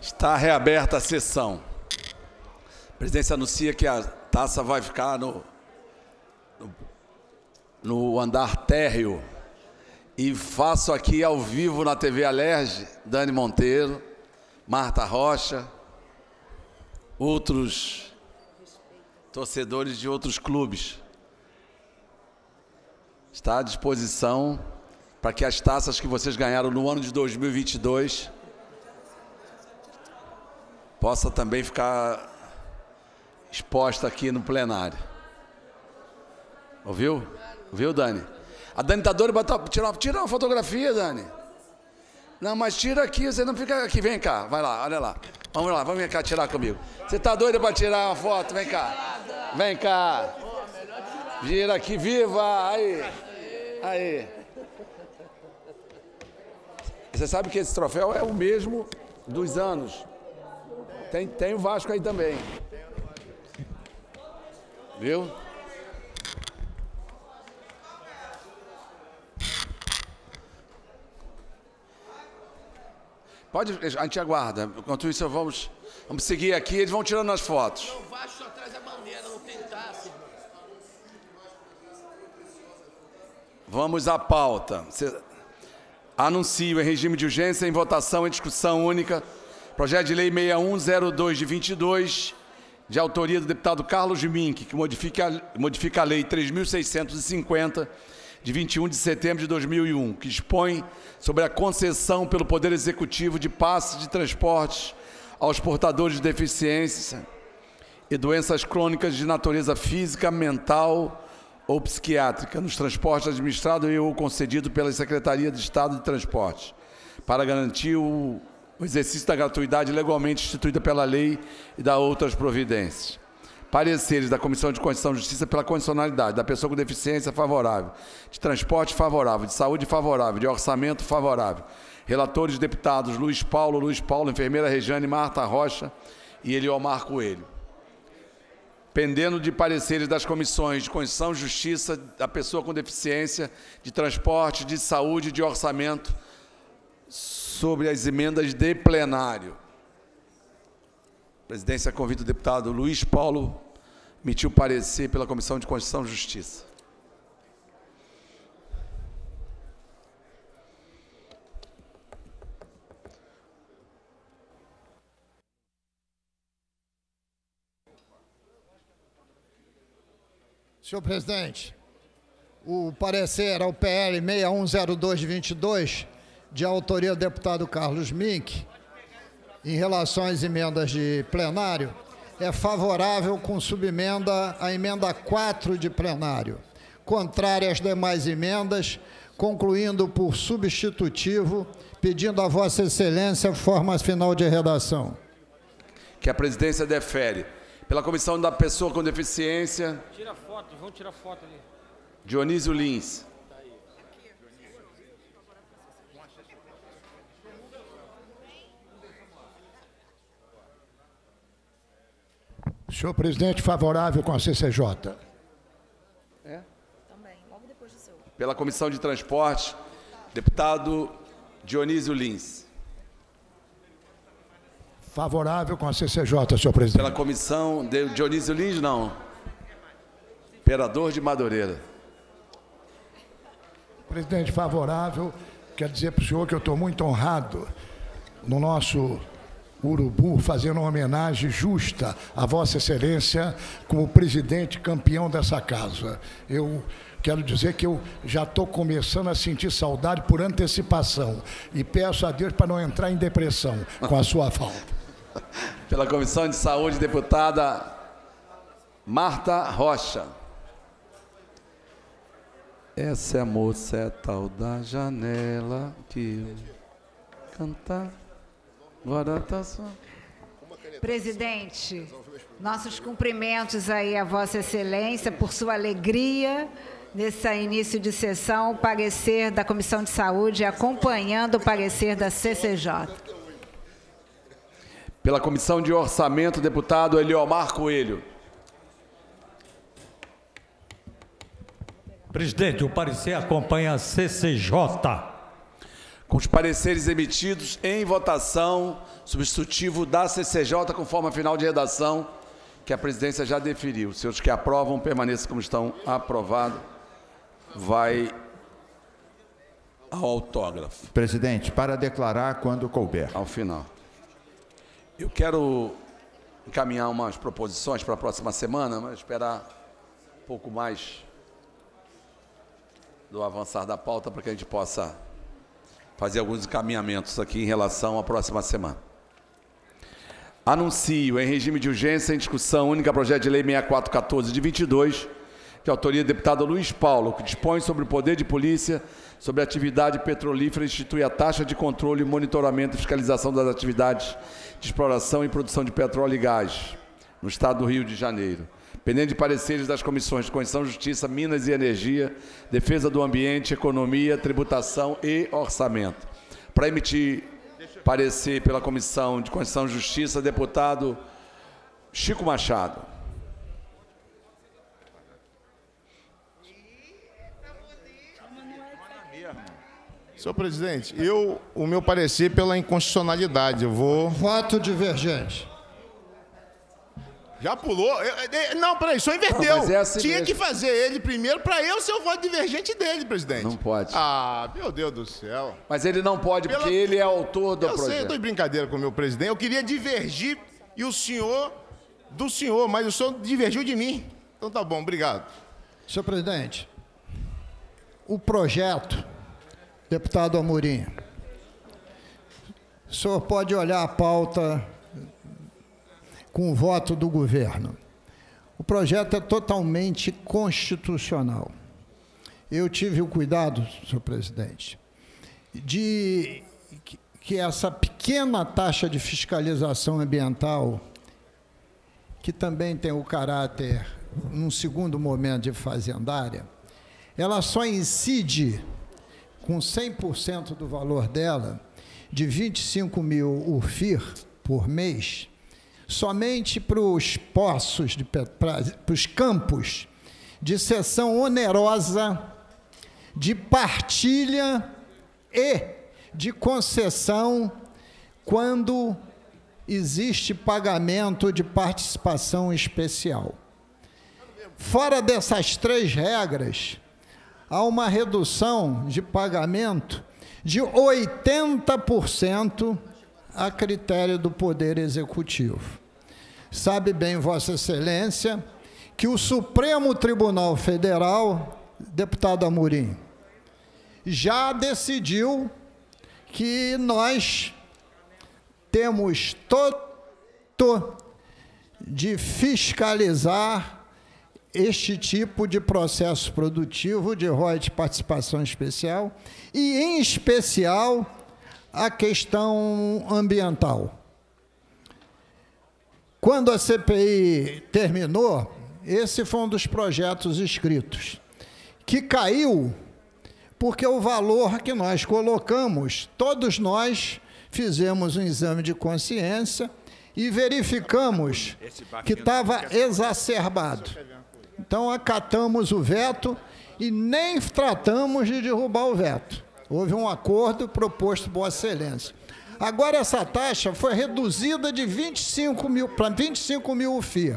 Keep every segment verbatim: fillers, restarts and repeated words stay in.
Está reaberta a sessão. A presidência anuncia que a taça vai ficar no, no, no andar térreo. E faço aqui ao vivo na T V Alerj, Dani Monteiro, Marta Rocha, outros torcedores de outros clubes. Está à disposição para que as taças que vocês ganharam no ano de dois mil e vinte e dois possa também ficar exposta aqui no plenário. Ouviu? Ouviu, Dani? A Dani está doida para tirar, tira uma fotografia, Dani. Não, mas tira aqui, você não fica aqui. Vem cá, vai lá, olha lá. Vamos lá, vamos cá tirar comigo. Você está doida para tirar uma foto? Vem cá. Vem cá. Gira aqui, viva. Aí. Aí. Você sabe que esse troféu é o mesmo dos anos. Tem, tem o Vasco aí também. Viu? Pode, a gente aguarda. Enquanto isso, vamos, vamos seguir aqui. Eles vão tirando as fotos. O Vasco só traz a bandeira, não tem taça. Vamos à pauta. Anuncio em regime de urgência, em votação, em discussão única, projeto de lei seis um zero dois de vinte e dois, de autoria do deputado Carlos Mink, que modifica, modifica a lei três mil seiscentos e cinquenta, de vinte e um de setembro de dois mil e um, que dispõe sobre a concessão pelo Poder Executivo de passes de transportes aos portadores de deficiência e doenças crônicas de natureza física, mental ou psiquiátrica, nos transportes administrados e ou concedidos pela Secretaria de Estado de Transportes, para garantir o, o exercício da gratuidade legalmente instituída pela lei e da outras providências. Pareceres da Comissão de Constituição e Justiça pela condicionalidade da pessoa com deficiência favorável, de transporte favorável, de saúde favorável, de orçamento favorável. Relatores deputados Luiz Paulo, Luiz Paulo, enfermeira Rejane, Marta Rocha e Eliomar Coelho. Pendendo de pareceres das comissões de Constituição e Justiça da pessoa com deficiência, de transporte, de saúde e de orçamento sobre as emendas de plenário. A presidência convida o deputado Luiz Paulo a emitir o parecer pela Comissão de Constituição e Justiça. Senhor presidente, o parecer ao P L seis um zero dois de vinte e dois, de autoria do deputado Carlos Mink, em relação às emendas de plenário, é favorável com subemenda à emenda quatro de plenário, contrária às demais emendas, concluindo por substitutivo, pedindo a Vossa Excelência forma final de redação. Que a presidência defere. Pela Comissão da Pessoa com Deficiência... Tira foto, vamos tirar foto ali. Dionísio Lins. Senhor presidente, favorável com a C C J. É? Também, logo depois do seu. Pela Comissão de Transporte, deputado Dionísio Lins. Favorável com a C C J, senhor presidente. Pela Comissão de Dionísio Lins, não. Imperador de Madureira. Presidente, favorável. Quero dizer para o senhor que eu estou muito honrado no nosso Urubu, fazendo uma homenagem justa a Vossa Excelência como presidente campeão dessa casa. Eu quero dizer que eu já estou começando a sentir saudade por antecipação e peço a Deus para não entrar em depressão com a sua falta. Pela Comissão de Saúde, deputada Marta Rocha. Essa é a moça, é tal da janela que eu cantar. Agora tá só. Presidente, nossos cumprimentos aí a Vossa Excelência por sua alegria nesse início de sessão, o parecer da Comissão de Saúde acompanhando o parecer da C C J. Pela Comissão de Orçamento, deputado Eliomar Coelho. Presidente, o parecer acompanha a C C J. com os pareceres emitidos em votação, substitutivo da C C J com forma final de redação, que a presidência já deferiu. Os senhores que aprovam, permaneçam como estão. Aprovado. Vai ao autógrafo. Presidente, para declarar quando couber. Ao final. Eu quero encaminhar umas proposições para a próxima semana, mas esperar um pouco mais do avançar da pauta para que a gente possa fazer alguns encaminhamentos aqui em relação à próxima semana. Anuncio em regime de urgência em discussão única projeto de lei sessenta e quatro quatorze de vinte e dois, de autoria do deputado Luiz Paulo, que dispõe sobre o poder de polícia sobre a atividade petrolífera e institui a taxa de controle, monitoramento e fiscalização das atividades de exploração e produção de petróleo e gás no estado do Rio de Janeiro, pendente de pareceres das comissões de Constituição, Justiça, Minas e Energia, Defesa do Ambiente, Economia, Tributação e Orçamento. Para emitir parecer pela Comissão de Constituição e Justiça, deputado Chico Machado. Senhor presidente, eu, o meu parecer pela inconstitucionalidade, eu vou... Voto divergente. Já pulou? Eu, eu, não, peraí, só inverteu. Não, é assim Tinha mesmo. que fazer ele primeiro para eu ser o voto divergente dele, presidente. Não pode. Ah, meu Deus do céu. Mas ele não pode, Pela- porque ele é autor do Eu sei, eu projeto. estou de brincadeira com o meu presidente. Eu queria divergir e o senhor do senhor, mas o senhor divergiu de mim. Então tá bom, obrigado. Senhor presidente, o projeto, deputado Amorim, o senhor pode olhar a pauta com o voto do governo. O projeto é totalmente constitucional. Eu tive o cuidado, senhor presidente, de que essa pequena taxa de fiscalização ambiental, que também tem o caráter, num segundo momento, de fazendária, ela só incide com cem por cento do valor dela, de vinte e cinco mil U F I R por mês, somente para os poços, de, para, para os campos de cessão onerosa, de partilha e de concessão, quando existe pagamento de participação especial. Fora dessas três regras, há uma redução de pagamento de oitenta por cento a critério do Poder Executivo. Sabe bem, Vossa Excelência, que o Supremo Tribunal Federal, deputado Amorim, já decidiu que nós temos todo de fiscalizar este tipo de processo produtivo de royalties de participação especial e, em especial, a questão ambiental. Quando a C P I terminou, esse foi um dos projetos escritos, que caiu porque o valor que nós colocamos, todos nós fizemos um exame de consciência e verificamos que estava exacerbado. Então, acatamos o veto e nem tratamos de derrubar o veto. Houve um acordo proposto por Vossa Excelência. Agora, essa taxa foi reduzida de vinte e cinco mil para vinte e cinco mil U F I R.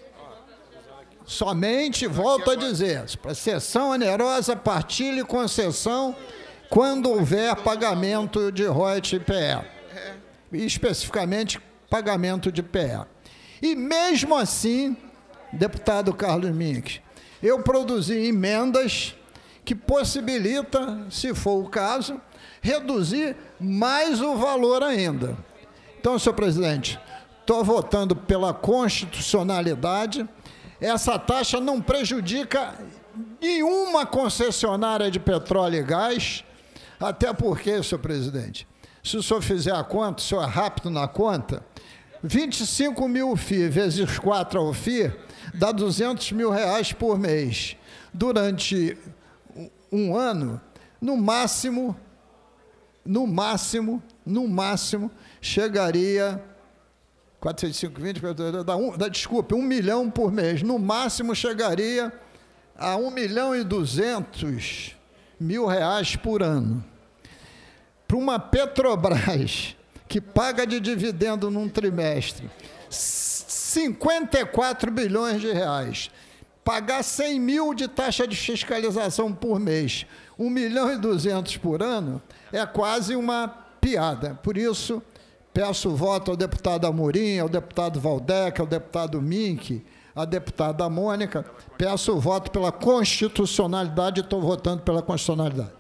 Somente, volto a dizer, para cessão onerosa, partilha e concessão, quando houver pagamento de royalties e P E. E, especificamente, pagamento de P E. E, mesmo assim, deputado Carlos Mink, eu produzi emendas que possibilita, se for o caso, reduzir mais o valor ainda. Então, senhor presidente, estou votando pela constitucionalidade. Essa taxa não prejudica nenhuma concessionária de petróleo e gás, até porque, senhor presidente, se o senhor fizer a conta, o senhor é rápido na conta, vinte e cinco mil U F I vezes quatro U F I dá duzentos mil reais por mês. Durante um ano, no máximo, no máximo, no máximo, chegaria... quatro, seis, cinco, vinte, dá um, dá, desculpe, um milhão por mês. No máximo, chegaria a um milhão e duzentos mil reais por ano. para uma Petrobras que paga de dividendo num trimestre cinquenta e quatro bilhões de reais, pagar cem mil de taxa de fiscalização por mês, um milhão e duzentos por ano, é quase uma piada. Por isso, peço o voto ao deputado Amorim, ao deputado Valdec, ao deputado Mink, à deputada Mônica. Peço o voto pela constitucionalidade e estou votando pela constitucionalidade.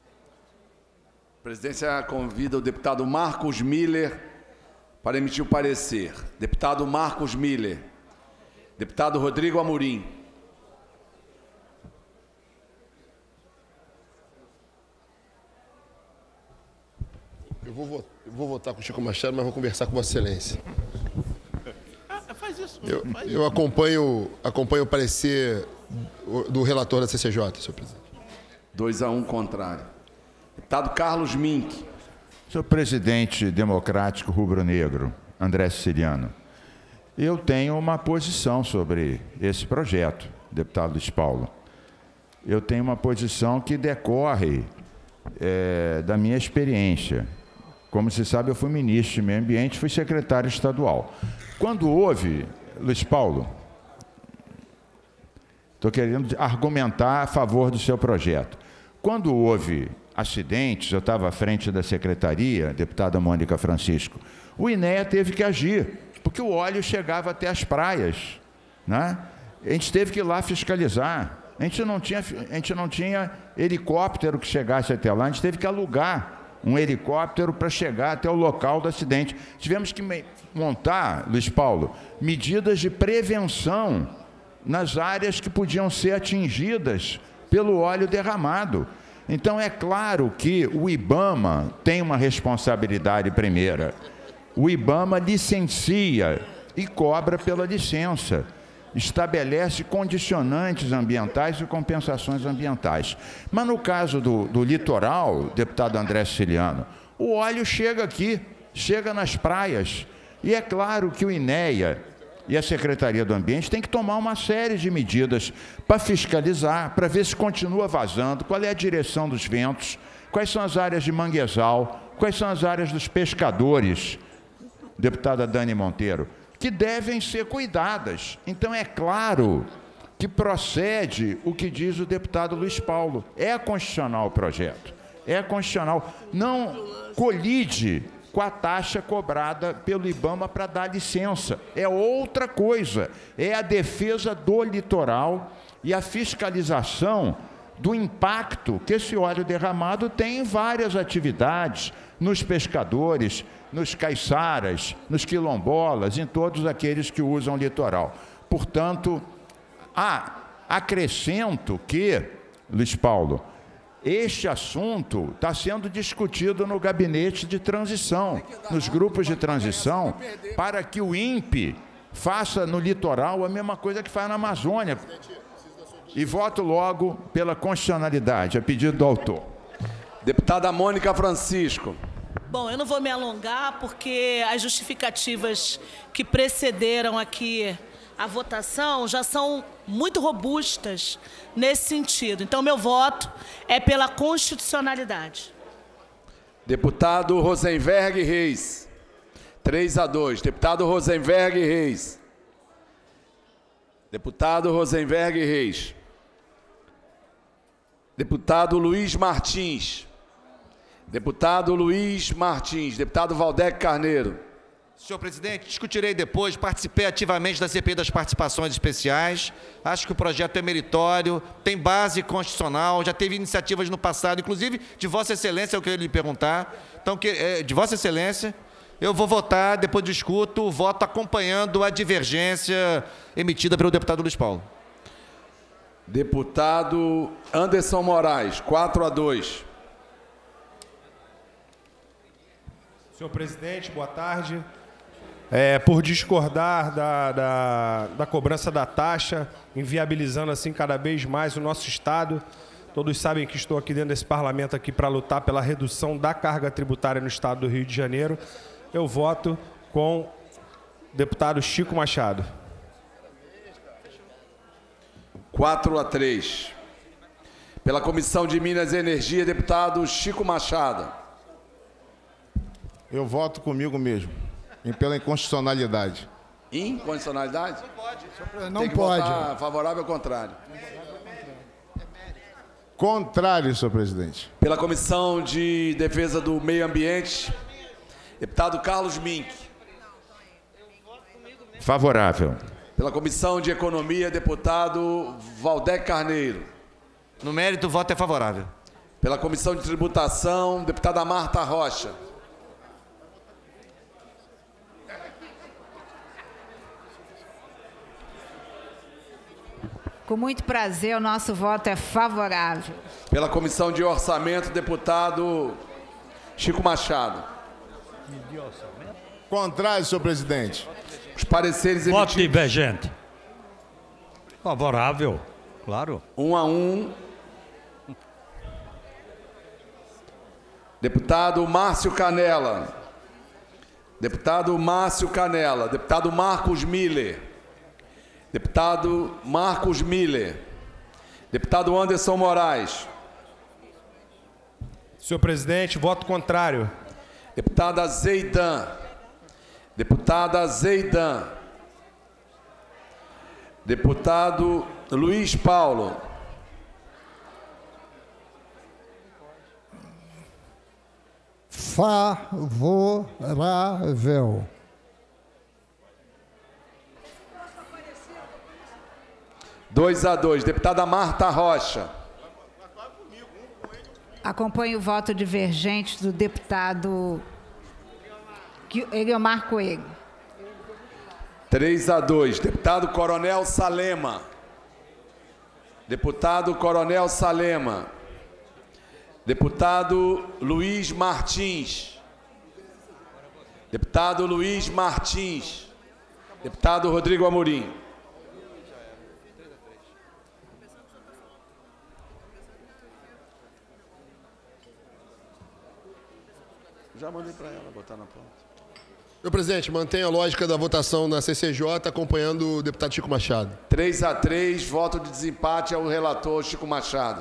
A presidência convida o deputado Marcos Miller para emitir o parecer. Deputado Marcos Miller. Deputado Rodrigo Amorim. Eu vou, votar, eu vou votar com o Chico Machado, mas vou conversar com Vossa Excelência. Ah, faz isso. Eu, faz eu acompanho, acompanho o parecer do relator da C C J, senhor presidente. Dois a um contrário. Deputado Carlos Mink. Senhor presidente democrático rubro-negro, André Siciliano, eu tenho uma posição sobre esse projeto, deputado Luiz Paulo. Eu tenho uma posição que decorre é, da minha experiência. Como se sabe, eu fui ministro de Meio Ambiente, fui secretário estadual. Quando houve, Luiz Paulo, estou querendo argumentar a favor do seu projeto. Quando houve acidentes, eu estava à frente da secretaria, deputada Mônica Francisco, o INEA teve que agir, porque o óleo chegava até as praias, né? A gente teve que ir lá fiscalizar. A gente não tinha, a gente não tinha helicóptero que chegasse até lá, a gente teve que alugar um helicóptero para chegar até o local do acidente. Tivemos que montar, Luiz Paulo, medidas de prevenção nas áreas que podiam ser atingidas pelo óleo derramado. Então, é claro que o IBAMA tem uma responsabilidade primeira. O IBAMA licencia e cobra pela licença. Estabelece condicionantes ambientais e compensações ambientais. Mas no caso do, do litoral, deputado André Siciliano, o óleo chega aqui, chega nas praias. E é claro que o INEA e a Secretaria do Ambiente têm que tomar uma série de medidas para fiscalizar, para ver se continua vazando, qual é a direção dos ventos, quais são as áreas de manguezal, quais são as áreas dos pescadores, deputada Dani Monteiro, que devem ser cuidadas. Então, é claro que procede o que diz o deputado Luiz Paulo. É constitucional o projeto. É constitucional. Não colide com a taxa cobrada pelo IBAMA para dar licença. É outra coisa. É a defesa do litoral e a fiscalização do impacto que esse óleo derramado tem em várias atividades, nos pescadores, nos caiçaras, nos quilombolas, em todos aqueles que usam o litoral. Portanto, ah, acrescento que, Luiz Paulo, este assunto está sendo discutido no gabinete de transição, nos grupos de transição, para que o INPE faça no litoral a mesma coisa que faz na Amazônia. E voto logo pela constitucionalidade, a pedido do autor. Deputada Mônica Francisco. Bom, eu não vou me alongar, porque as justificativas que precederam aqui a votação já são muito robustas nesse sentido. Então, meu voto é pela constitucionalidade. Deputado Rosenberg Reis. três a dois. Deputado Rosenberg Reis. Deputado Rosenberg Reis. Deputado Luiz Martins. Deputado Luiz Martins. Deputado Valdec Carneiro. Senhor presidente, discutirei depois, participei ativamente da C P I das participações especiais, acho que o projeto é meritório, tem base constitucional, já teve iniciativas no passado, inclusive de Vossa Excelência, é o que eu ia lhe perguntar. Então, que, de Vossa Excelência, eu vou votar, depois discuto, o voto acompanhando a divergência emitida pelo deputado Luiz Paulo. Deputado Anderson Moraes, quatro a dois. Senhor presidente, boa tarde. É, por discordar da, da, da cobrança da taxa, inviabilizando assim cada vez mais o nosso Estado. Todos sabem que estou aqui dentro desse parlamento aqui para lutar pela redução da carga tributária no Estado do Rio de Janeiro. Eu voto com o deputado Chico Machado. quatro a três. Pela Comissão de Minas e Energia, deputado Chico Machado. Eu voto comigo mesmo, e pela inconstitucionalidade. Inconstitucionalidade? Não Tem que pode. votar favorável ou contrário? Contrário, senhor presidente. Pela Comissão de Defesa do Meio Ambiente, deputado Carlos Mink. Favorável. Pela Comissão de Economia, deputado Valdec Carneiro. No mérito, o voto é favorável. Pela Comissão de Tributação, deputada Marta Rocha. Com muito prazer, o nosso voto é favorável. Pela Comissão de Orçamento, deputado Chico Machado. Contrário, senhor presidente. Os pareceres Voto emitidos. divergente. Favorável, claro. Um a um. Deputado Márcio Canela. Deputado Márcio Canela. Deputado Marcos Miller. Deputado Marcos Miller. Deputado Anderson Moraes. Senhor presidente, voto contrário. Deputada Zeidan. Deputada Zeidan. Deputado Luiz Paulo. Favorável. Dois a dois. Deputada Marta Rocha. Acompanho o voto divergente do deputado Eliomar Coelho. três a dois. Deputado Coronel Salema. Deputado Coronel Salema. Deputado Luiz Martins. Deputado Luiz Martins. Deputado Rodrigo Amorim. Já mandei para ela botar na ponta. Senhor presidente, mantenha a lógica da votação na C C J, acompanhando o deputado Chico Machado. três a três, voto de desempate ao relator Chico Machado.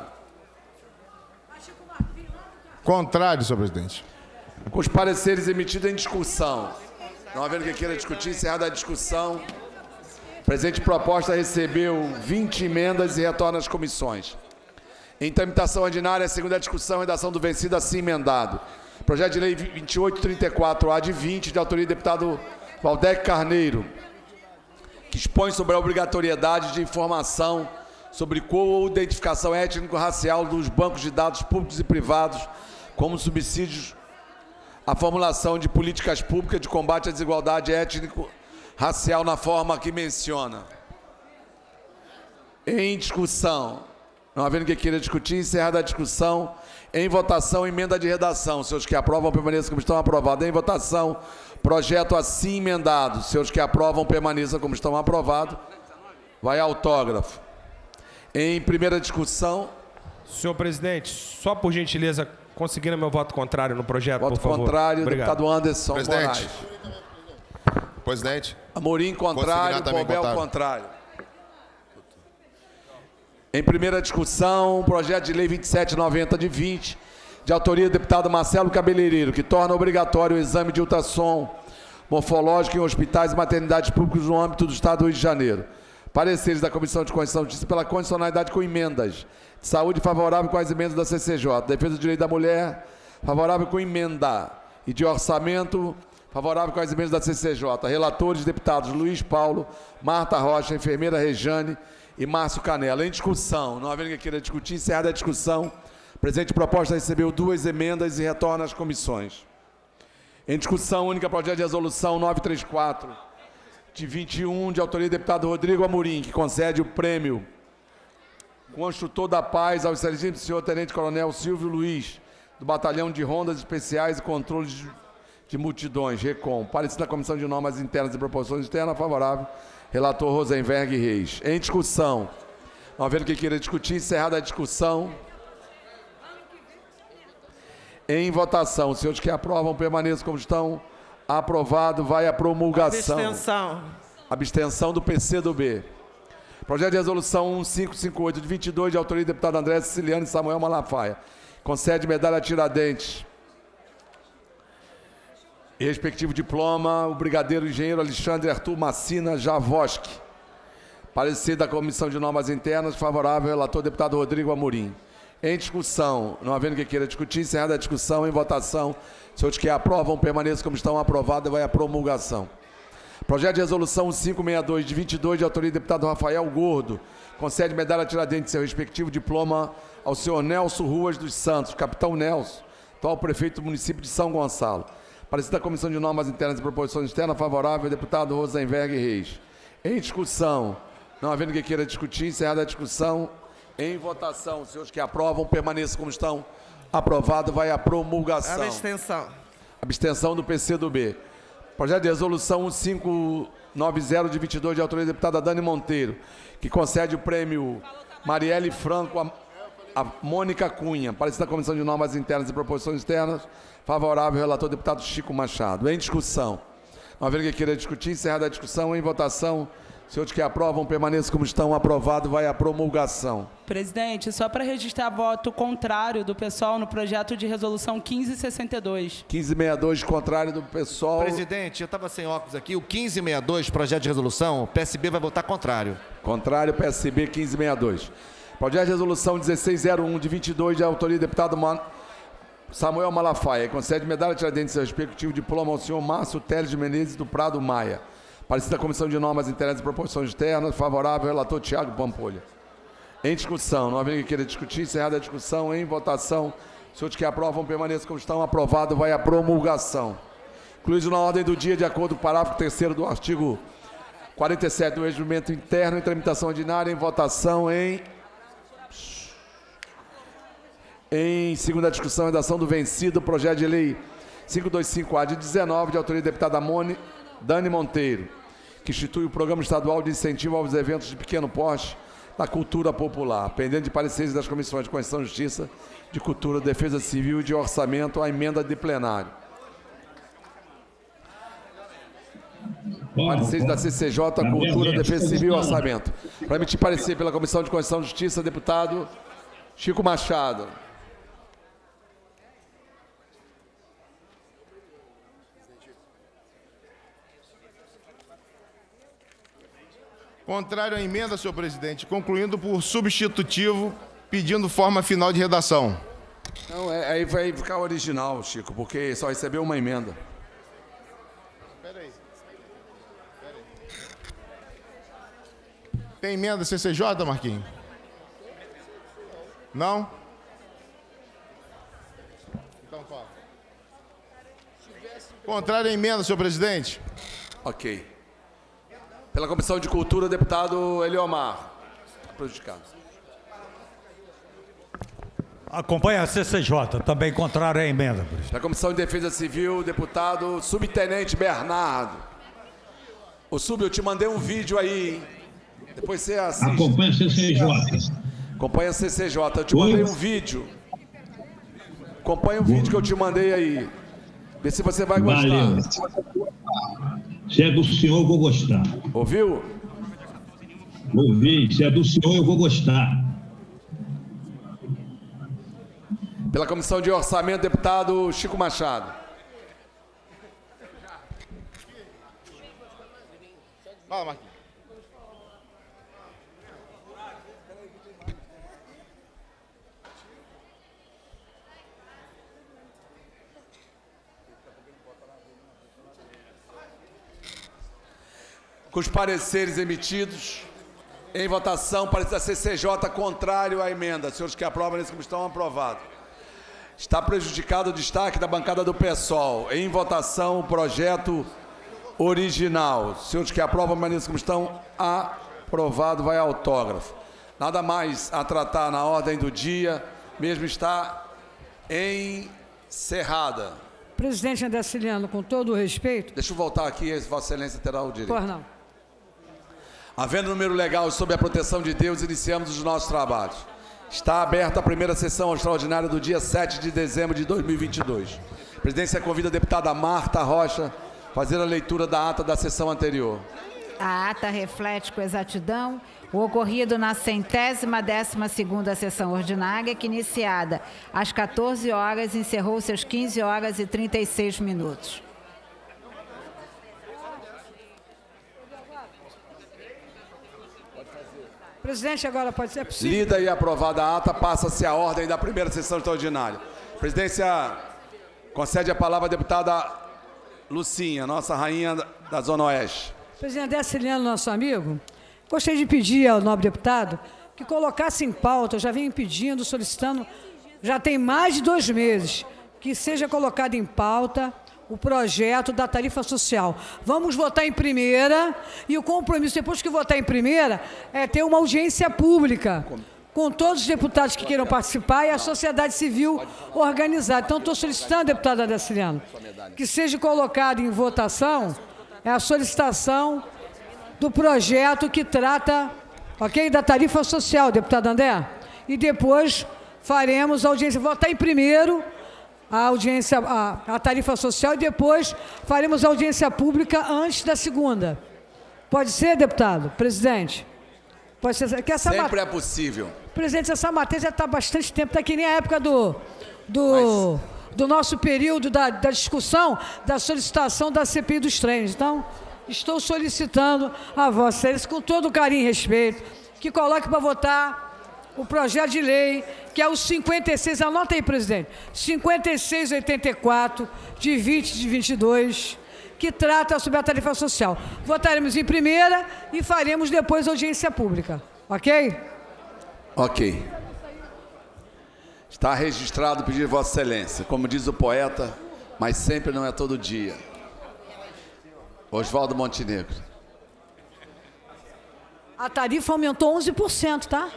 Contrário, senhor presidente. Com os pareceres emitidos em discussão. Não havendo quem queira discutir, encerrada a discussão. Presente proposta recebeu vinte emendas e retorna às comissões. Em tramitação ordinária, a segunda discussão, redação do vencido assim emendado. Projeto de Lei vinte e oito trinta e quatro, A de vinte, de autoria do deputado Valdec Carneiro, que expõe sobre a obrigatoriedade de informação sobre co-identificação étnico-racial dos bancos de dados públicos e privados como subsídios à formulação de políticas públicas de combate à desigualdade étnico-racial na forma que menciona. Em discussão. Não havendo quem queira discutir, encerrada a discussão. Em votação, emenda de redação. Seus que aprovam, permaneçam como estão aprovados. Em votação, projeto assim emendado. Seus que aprovam, permaneçam como estão aprovados. Vai autógrafo. Em primeira discussão. Senhor presidente, só por gentileza, conseguindo meu voto contrário no projeto, voto por favor. Contrário, Obrigado. deputado Anderson Presidente. Moraes. Presidente. Amorim, contrário. Pobel, contrário. Em primeira discussão, projeto de lei vinte e sete noventa de vinte, de autoria do deputado Marcelo Cabeleireiro, que torna obrigatório o exame de ultrassom morfológico em hospitais e maternidades públicas no âmbito do Estado do Rio de Janeiro. Pareceres da Comissão de Constituição e Justiça pela condicionalidade com emendas. De saúde, favorável com as emendas da C C J. Defesa do Direito da Mulher, favorável com emenda. E de orçamento, favorável com as emendas da C C J. Relatores, deputados Luiz Paulo, Marta Rocha, enfermeira Rejane e Márcio Canela. Em discussão, não havendo quem queira discutir, encerrada a discussão. Presente proposta recebeu duas emendas e retorna às comissões. Em discussão única, projeto de resolução novecentos e trinta e quatro, de vinte e um, de autoria do deputado Rodrigo Amorim, que concede o prêmio Construtor da Paz ao excelentíssimo senhor Tenente Coronel Silvio Luiz, do Batalhão de Rondas Especiais e Controles de, de Multidões, RECOM. Parecido da Comissão de Normas Internas e Proposições Externas, favorável. Relator Rosenberg Reis. Em discussão. Não havendo quem queira discutir, encerrada a discussão. Em votação. Os senhores que aprovam, permaneçam como estão. Aprovado, vai a promulgação. Abstenção. Abstenção do P C do B. Projeto de resolução mil quinhentos e cinquenta e oito, de vinte e dois, de autoria do deputado André Siciliano e Samuel Malafaia. Concede medalha Tiradentes E respectivo diploma, o brigadeiro engenheiro Alexandre Arthur Massina Javoski. Parecer da Comissão de Normas Internas, favorável, relator deputado Rodrigo Amorim. Em discussão, não havendo que queira discutir, encerrada a discussão, em votação, se outros que aprovam, permaneçam como estão, aprovados, vai à promulgação. Projeto de resolução cento e sessenta e dois, de vinte e dois, de autoria do deputado Rafael Gordo, concede medalha Tiradentes de seu respectivo diploma ao senhor Nelson Ruas dos Santos, capitão Nelson, atual prefeito do município de São Gonçalo. Parecer da Comissão de Normas Internas e Proposições Externas, favorável, deputado Rosenberg Reis. Em discussão, não havendo que queira discutir, encerrada a discussão, em votação, os senhores que aprovam, permaneçam como estão, aprovado, vai à promulgação. Abstenção. Abstenção do P C do B. Projeto de resolução cento e noventa, de vinte e dois, de autoria da deputada Dani Monteiro, que concede o prêmio Marielle Franco a, a Mônica Cunha, parecer da Comissão de Normas Internas e Proposições Externas, favorável, relator deputado Chico Machado. Em discussão. Não havendo que queira discutir, encerrada a discussão, em votação, os senhores que aprovam, permaneçam como estão, aprovado, vai à promulgação. Presidente, só para registrar voto contrário do pessoal no projeto de resolução quinze sessenta e dois. quinze sessenta e dois, contrário do pessoal. Presidente, eu estava sem óculos aqui. O quinze sessenta e dois, projeto de resolução, o P S B vai votar contrário. Contrário, P S B quinze sessenta e dois. Projeto de resolução dezesseis zero um, de vinte e dois, de autoria do deputado Samuel Malafaia, concede medalha Tiradentes seu respectivo diploma ao senhor Márcio Teles de Menezes do Prado Maia. Parecer da Comissão de Normas Internas e Proposições Externas, favorável, relator Tiago Pampolha. Em discussão, não havendo que queira discutir, encerrada a discussão, em votação, os senhores que aprovam, permaneçam como estão, aprovado, vai à promulgação. Incluído na ordem do dia, de acordo com o parágrafo terceiro do artigo quarenta e sete do Regimento Interno, em tramitação ordinária, em votação, em... Em segunda discussão, redação do vencido, projeto de lei quinhentos e vinte e cinco A de dezenove, de autoria da deputada Mone, Dani Monteiro, que institui o Programa Estadual de Incentivo aos Eventos de Pequeno Porte da Cultura Popular, pendente de pareceres das Comissões de Constituição e Justiça, de Cultura, Defesa Civil e de Orçamento, à emenda de plenário. Pareceres da C C J, Cultura, Defesa Civil e Orçamento. Para emitir parecer pela Comissão de Constituição e Justiça, deputado Chico Machado. Contrário à emenda, senhor presidente, concluindo por substitutivo, pedindo forma final de redação. Não, é, aí vai ficar original, Chico, porque só recebeu uma emenda. Espera aí. Tem emenda C C J, Marquinhos? Não? Então fala. Contrário à emenda, senhor presidente. Ok. Pela Comissão de Cultura, deputado Eliomar. Prejudicado. Acompanha a C C J, também contrário à emenda. Pela Comissão de Defesa Civil, deputado Subtenente Bernardo. Ô, Sub, eu te mandei um vídeo aí, hein? Depois você assiste. Acompanha a C C J. Acompanha a C C J. Eu te mandei um vídeo. Acompanha o vídeo que eu te mandei aí. Vê se você vai gostar. Valeu. Se é do senhor, eu vou gostar. Ouviu? Ouvi. Se é do senhor, eu vou gostar. Pela Comissão de Orçamento, deputado Chico Machado. Fala, Marquinhos. Com os pareceres emitidos, em votação, parecer da C C J contrário à emenda. Senhores que aprovam, nesse como estão aprovados. Está prejudicado o destaque da bancada do PSOL. Em votação, o projeto original. Senhores que aprovam, nesse como estão aprovado, vai autógrafo. Nada mais a tratar na ordem do dia, mesmo está encerrada. Presidente André Ciliano, com todo o respeito... Deixa eu voltar aqui, Vossa Excelência terá o direito. Pois não. Havendo número legal sob a proteção de Deus, iniciamos os nossos trabalhos. Está aberta a primeira sessão extraordinária do dia sete de dezembro de dois mil e vinte e dois. A presidência convida a deputada Marta Rocha a fazer a leitura da ata da sessão anterior. A ata reflete com exatidão o ocorrido na centésima décima segunda sessão ordinária, que, iniciada às quatorze horas, encerrou-se às quinze horas e trinta e seis minutos. Presidente, agora pode ser possível. Lida e aprovada a ata, passa-se a ordem da primeira sessão extraordinária. Presidência concede a palavra à deputada Lucinha, nossa rainha da Zona Oeste. Presidente Deciliano, nosso amigo, gostaria de pedir ao nobre deputado que colocasse em pauta, eu já venho pedindo, solicitando, já tem mais de dois meses, que seja colocado em pauta o projeto da tarifa social. Vamos votar em primeira e o compromisso, depois que votar em primeira, é ter uma audiência pública com todos os deputados que queiram participar e a sociedade civil organizada. Então, estou solicitando, deputada Deciliano, que seja colocado em votação é a solicitação do projeto que trata, ok, da tarifa social, deputado André, e depois faremos a audiência, votar em primeiro a audiência, a, a tarifa social e depois faremos a audiência pública antes da segunda. Pode ser, deputado? Presidente? Pode ser. Que essa Sempre é possível. Presidente, essa matéria já está há bastante tempo, está que nem a época do, do, Mas... do nosso período da, da discussão, da solicitação da C P I dos trens. Então, estou solicitando a Vossa Excelência, com todo carinho e respeito, que coloque para votar o projeto de lei, que é o cinquenta e seis, anota aí, presidente, cinquenta e seis oitenta e quatro, de vinte de vinte e dois, que trata sobre a tarifa social. Votaremos em primeira e faremos depois audiência pública. Ok? Ok. Está registrado o pedido de Vossa Excelência. Como diz o poeta, mas sempre não é todo dia. Oswaldo Montenegro. A tarifa aumentou onze por cento, tá?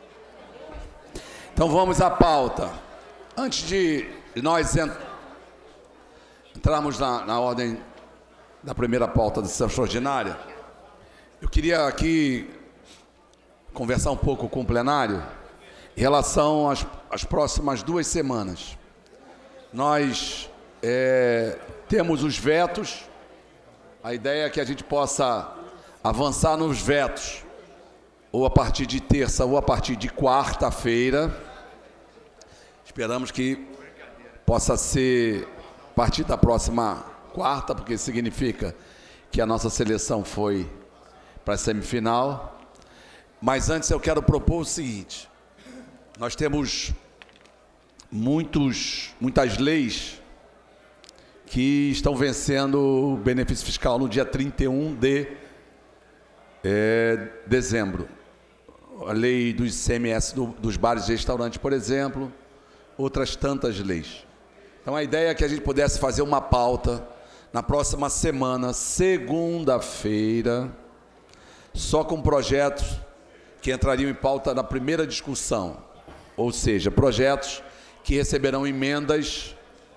Então vamos à pauta. Antes de nós ent entrarmos na, na ordem da primeira pauta da sessão extraordinária, eu queria aqui conversar um pouco com o plenário em relação às, às próximas duas semanas. Nós é, temos os vetos, a ideia é que a gente possa avançar nos vetos, ou a partir de terça ou a partir de quarta-feira. Esperamos que possa ser a partir da próxima quarta, porque significa que a nossa seleção foi para a semifinal. Mas antes eu quero propor o seguinte: nós temos muitos, muitas leis que estão vencendo o benefício fiscal no dia trinta e um de é, dezembro. A lei do I C M S do, dos bares e restaurantes, por exemplo, outras tantas leis. Então a ideia é que a gente pudesse fazer uma pauta na próxima semana, segunda-feira, só com projetos que entrariam em pauta na primeira discussão, ou seja, projetos que receberão emendas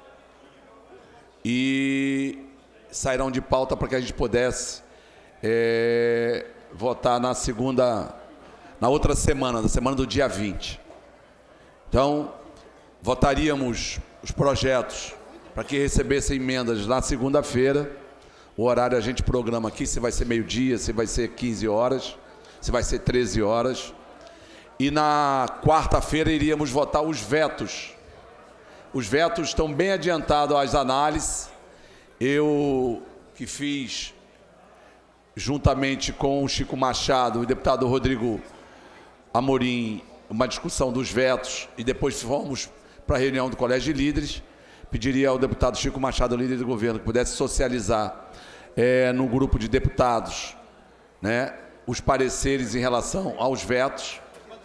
e sairão de pauta para que a gente pudesse é, votar na segunda, na outra semana, na semana do dia vinte. Então, votaríamos os projetos para que recebessem emendas na segunda-feira. O horário a gente programa aqui, se vai ser meio-dia, se vai ser quinze horas, se vai ser treze horas. E na quarta-feira iríamos votar os vetos. Os vetos estão bem adiantados às análises. Eu que fiz, juntamente com o Chico Machado e o deputado Rodrigo Amorim, uma discussão dos vetos, e depois fomos para a reunião do Colégio de Líderes. Pediria ao deputado Chico Machado, líder do governo, que pudesse socializar é, no grupo de deputados, né, os pareceres em relação aos vetos.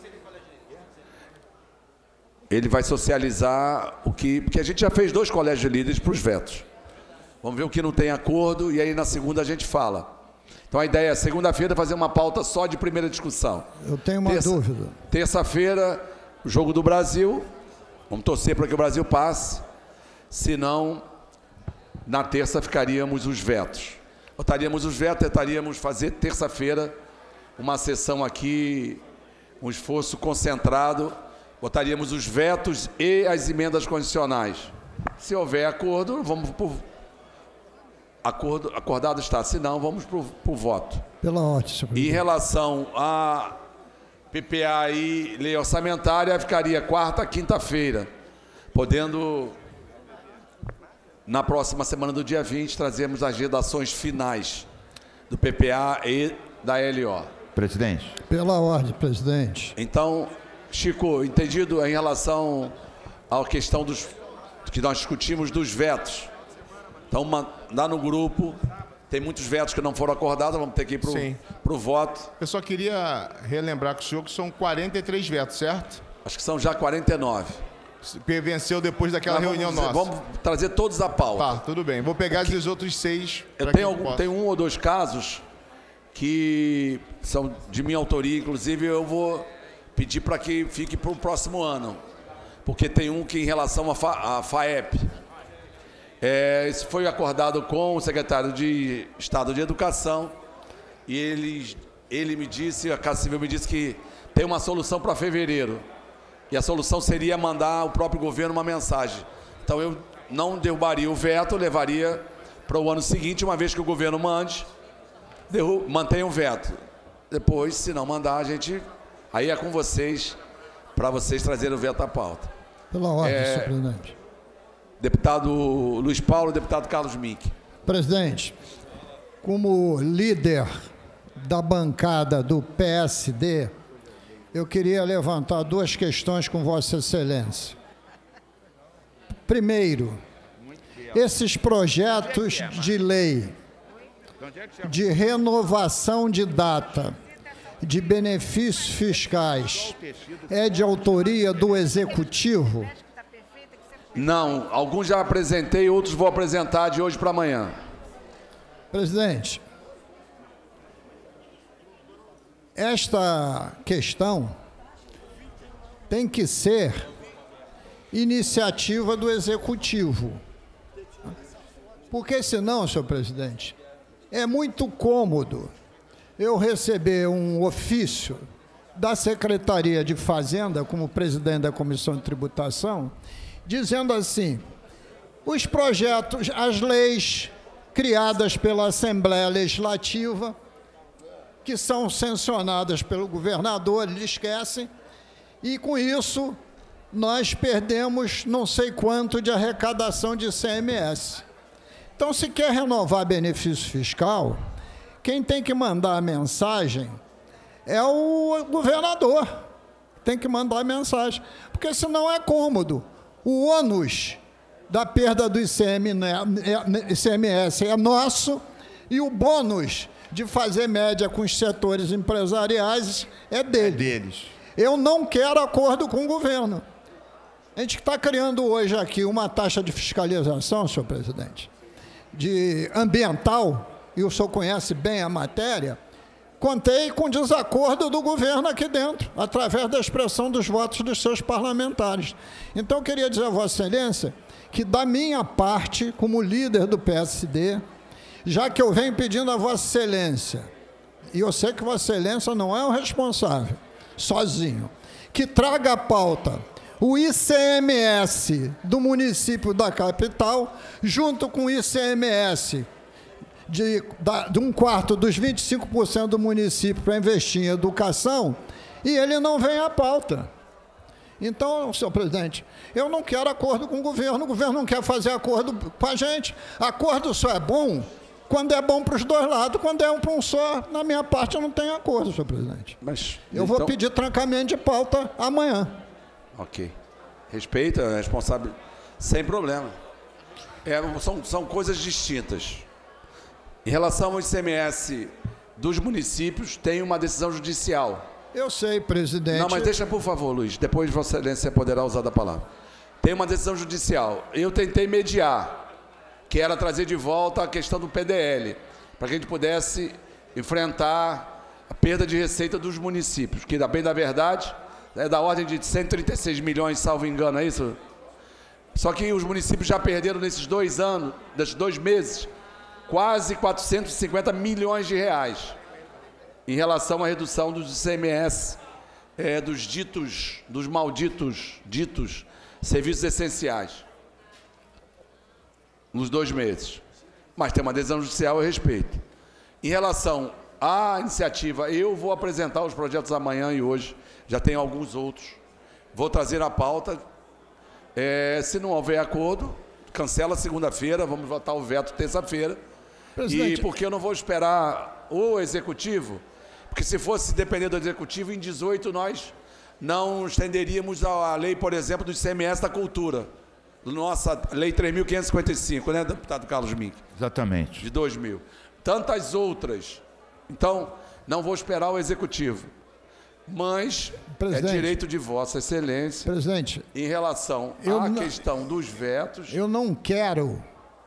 Ele vai socializar o que... Porque a gente já fez dois colégios de líderes para os vetos. Vamos ver o que não tem acordo e aí na segunda a gente fala. Então a ideia é, segunda-feira, fazer uma pauta só de primeira discussão. Eu tenho uma Terça, dúvida. Terça-feira, o jogo do Brasil. Vamos torcer para que o Brasil passe. Senão, na terça ficaríamos os vetos. Votaríamos os vetos, tentaríamos fazer terça-feira uma sessão aqui, um esforço concentrado. Votaríamos os vetos e as emendas condicionais. Se houver acordo, vamos por acordo, acordado está. Se não, vamos para o voto. Pela ordem, senhor presidente. Em relação a P P A e lei orçamentária, ficaria quarta, quinta-feira, podendo, na próxima semana do dia vinte, trazermos as redações finais do P P A e da L O. presidente. Pela ordem, presidente. Então, Chico, entendido em relação à questão dos que nós discutimos dos vetos. Então, lá no grupo, tem muitos vetos que não foram acordados, vamos ter que ir para o voto. Eu só queria relembrar com o senhor que são quarenta e três vetos, certo? Acho que são já quarenta e nove. Venceu depois daquela Nós reunião vamos, nossa. Vamos trazer todos a pauta. Tá, tudo bem. Vou pegar esses outros seis. Eu tenho, algum, tenho um ou dois casos que são de minha autoria, inclusive eu vou pedir para que fique para o próximo ano. Porque tem um que em relação à Fa, FAEP. É, isso foi acordado com o secretário de Estado de Educação e ele, ele me disse, a Casa Civil me disse que tem uma solução para fevereiro. E a solução seria mandar ao próprio governo uma mensagem. Então eu não derrubaria o veto, levaria para o ano seguinte, uma vez que o governo mande, derru- mantenha o veto. Depois, se não mandar, a gente... Aí é com vocês, para vocês trazerem o veto à pauta. Pela ordem, É, senhor presidente. Deputado Luiz Paulo, deputado Carlos Mink. Presidente, como líder da bancada do P S D, eu queria levantar duas questões com Vossa Excelência. Primeiro, esses projetos de lei de renovação de data de benefícios fiscais é de autoria do Executivo? Não, alguns já apresentei, outros vou apresentar de hoje para amanhã. Presidente, esta questão tem que ser iniciativa do Executivo. Porque senão, senhor presidente, é muito cômodo eu receber um ofício da Secretaria de Fazenda, como presidente da Comissão de Tributação, dizendo assim, os projetos, as leis criadas pela Assembleia Legislativa, que são sancionadas pelo governador, eles esquecem, e com isso nós perdemos não sei quanto de arrecadação de I C M S. Então, se quer renovar benefício fiscal, quem tem que mandar a mensagem é o governador. Tem que mandar a mensagem, porque senão é cômodo. O ônus da perda do I C M S é nosso e o bônus de fazer média com os setores empresariais é dele. É deles. Eu não quero acordo com o governo. A gente está criando hoje aqui uma taxa de fiscalização, senhor presidente, de ambiental, e o senhor conhece bem a matéria, contei com desacordo do governo aqui dentro, através da expressão dos votos dos seus parlamentares. Então, eu queria dizer a Vossa Excelência que, da minha parte, como líder do P S D, já que eu venho pedindo a Vossa Excelência, e eu sei que Vossa Excelência não é o responsável, sozinho, que traga a pauta o I C M S do município da capital, junto com o I C M S de, da, de um quarto dos vinte e cinco por cento do município para investir em educação, e ele não vem à pauta. Então, senhor presidente, eu não quero acordo com o governo, o governo não quer fazer acordo com a gente. Acordo só é bom quando é bom para os dois lados, quando é um para um só, na minha parte eu não tenho acordo, senhor presidente. Mas, eu então... vou pedir trancamento de pauta amanhã. Ok. Respeita, é responsável, sem problema. É, são, são coisas distintas. Em relação ao I C M S dos municípios, tem uma decisão judicial. Eu sei, presidente. Não, mas deixa, por favor, Luiz, depois Vossa Excelência poderá usar da palavra. Tem uma decisão judicial. Eu tentei mediar, que era trazer de volta a questão do P D L, para que a gente pudesse enfrentar a perda de receita dos municípios, que, bem da verdade, é da ordem de cento e trinta e seis milhões, salvo engano, é isso? Só que os municípios já perderam nesses dois anos, nesses dois meses, quase quatrocentos e cinquenta milhões de reais em relação à redução dos I C M S, é, dos ditos, dos malditos, ditos, serviços essenciais, nos dois meses. Mas tem uma decisão judicial a respeito. Em relação à iniciativa, eu vou apresentar os projetos amanhã e hoje, já tem alguns outros. Vou trazer a pauta. É, se não houver acordo, cancela segunda-feira, vamos votar o veto terça-feira. E porque eu não vou esperar o Executivo, Porque se fosse depender do Executivo, em dezoito nós não estenderíamos a lei, por exemplo, do I C M S da cultura. Nossa Lei três mil quinhentos e cinquenta e cinco, né, deputado Carlos Mink? Exatamente. De dois mil. Tantas outras. Então, não vou esperar o Executivo. Mas Presidente, é direito de Vossa Excelência, Presidente, em relação eu à não- questão dos vetos. Eu não quero